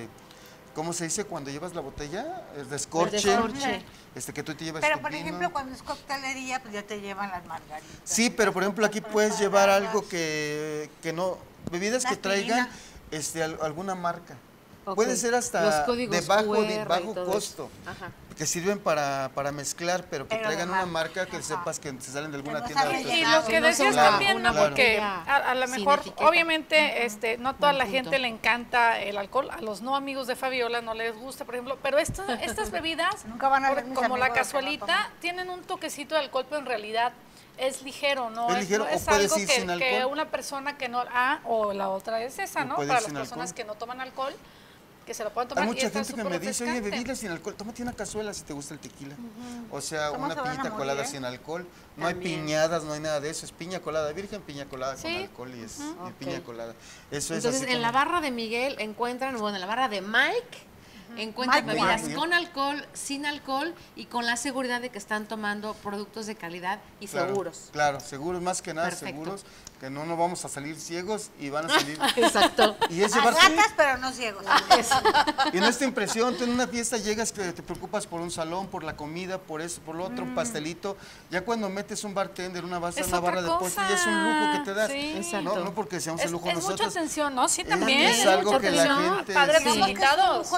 ¿cómo se dice cuando llevas la botella? El descorche.
El descorche.
Que tú te llevas
Pero,
tu
por
vino.
ejemplo, cuando es coctelería, pues ya te llevan las margaritas.
Sí, pero por ejemplo aquí puedes llevar algo que no, bebidas
Una
que traigan
aspirina.
alguna marca.
Ok.
Puede ser
Los
hasta
códigos
de bajo
QR y
bajo
todo
costo,
eso. Ajá.
que sirven para mezclar, pero que
Pero
traigan
de
una
marca,
marca que
ajá.
sepas que se salen de alguna
no
tienda de
saben
Y
artesanal.
lo que
no
decías
sea
también, ¿no?
claro.
Porque a lo
Sin
mejor,
etiqueta.
obviamente, no toda la
Buen
gente
punto.
le encanta el alcohol, a los no amigos de Fabiola no les gusta, por ejemplo, pero estas bebidas,
Nunca van a ver mis
como la
amigos que no
cazuelita,
toman.
tienen un toquecito de alcohol, pero en realidad es ligero, ¿no?
Es ligero,
no
o
es
puedes
algo
ir
que,
sin
que
alcohol.
una persona que no, o la otra es esa,
O
¿no?
puedes
Para
ir
las
sin
personas
alcohol.
que no toman alcohol, que se lo puedan tomar
Hay
y
mucha
está
gente que
súper
me dice, oye,
refrescante.
bebidas sin alcohol, tómate una cazuela si te gusta el tequila. O sea,
¿Cómo
una
se van a
piñita
morir,
colada
eh?
sin alcohol. No hay
También.
piñadas, no hay nada de eso. Es piña colada virgen, piña colada con
Sí.
alcohol y es y
Ok.
piña colada. Eso es
Entonces,
así
en la
como-
barra de Miguel encuentran, bueno, en la barra de Mike, encuentran
Mike
bebidas
Miguel.
con alcohol, sin alcohol y con la seguridad de que están tomando productos de calidad y
Claro,
seguros.
Claro, seguros, más que nada
Perfecto.
seguros, que no nos vamos a salir ciegos y van a salir.
Exacto.
Y es
A
llevarse.
gatas, pero no ciegos.
Y en esta impresión, tú en una fiesta llegas que te preocupas por un salón, por la comida, por eso, por lo otro, un pastelito. Ya cuando metes un bartender, una
Es
barra de
otra
postre, ya es un lujo que te das.
Sí.
Exacto.
No porque seamos el lujo
Es mucha
nosotros.
atención, ¿no? Sí, también.
es algo
mucha
que la
atención.
gente-
Padres
Sí.
Somos que es un
invitados.
lujo de primera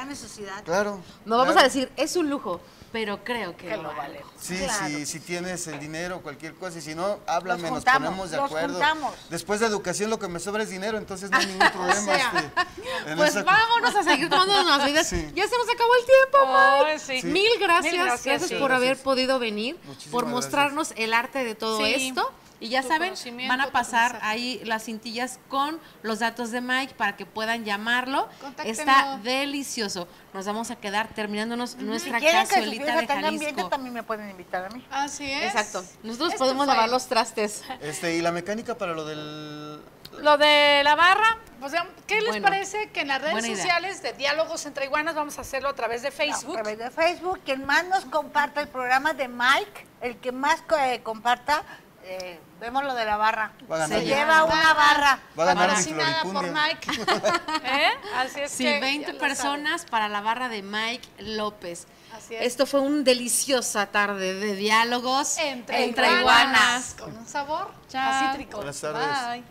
gran necesidad.
Claro.
No vamos
claro.
a decir, es un lujo, pero creo que lo vale.
Sí,
Claro.
si tienes el dinero, cualquier cosa, y si no, háblame, nos
juntamos,
ponemos de
los
acuerdo.
juntamos.
Después de educación lo que me sobra es dinero, entonces no hay ningún problema. En
Pues
esa-
vámonos a seguir tomando unas vidas.
Sí.
Ya se nos acabó el tiempo, Mike.
Ay, sí.
Sí.
Mil gracias,
Mil gracias, sí.
por haber
Gracias.
podido venir,
Muchísimas
por
gracias.
mostrarnos el arte de todo
Sí.
esto. Y ya
Tu
saben,
conocimiento,
van a
tu
pasar
aprendizaje.
ahí las cintillas con los datos de Mike para que puedan llamarlo.
Contáctenlo.
Está delicioso. Nos vamos a quedar terminándonos
Si
nuestra
quieren que sus
cazuelita
fiestas
de
tengan ambiente,
Jalisco.
también me pueden invitar a mí.
Así es.
Exacto. Nosotros
Esto
podemos
fue
lavar los trastes.
Y la mecánica para lo del...
Lo de la barra, pues, ¿qué les
Bueno,
parece que en las redes
buena idea.
sociales de Diálogos entre Iguanas vamos a hacerlo a través de Facebook?
A través de Facebook, quien más nos comparta el programa de Mike, el que más comparta, vemos lo de la barra.
Va a ganar
Se
bien.
lleva una barra.
Va a ganar mi
Patrocinada por
floripundia.
Mike. Así es
Sí,
que
20
ya lo
personas para la barra de Mike López.
Así es.
Esto fue una deliciosa tarde de diálogos
saben. Entre iguanas. Con un sabor
Chao.
a cítrico.
Buenas tardes.
Bye.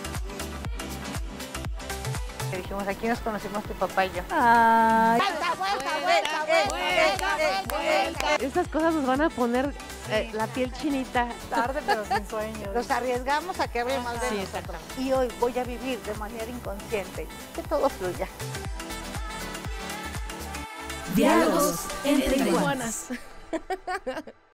Que dijimos, aquí nos conocimos tu papá y yo.
Estas cosas nos van a poner la piel chinita.
Tarde, pero sin sueño. Nos arriesgamos a que hable mal de nosotros. Y hoy voy a vivir de manera inconsciente. Que todo fluya.
Diálogos entre iguanas.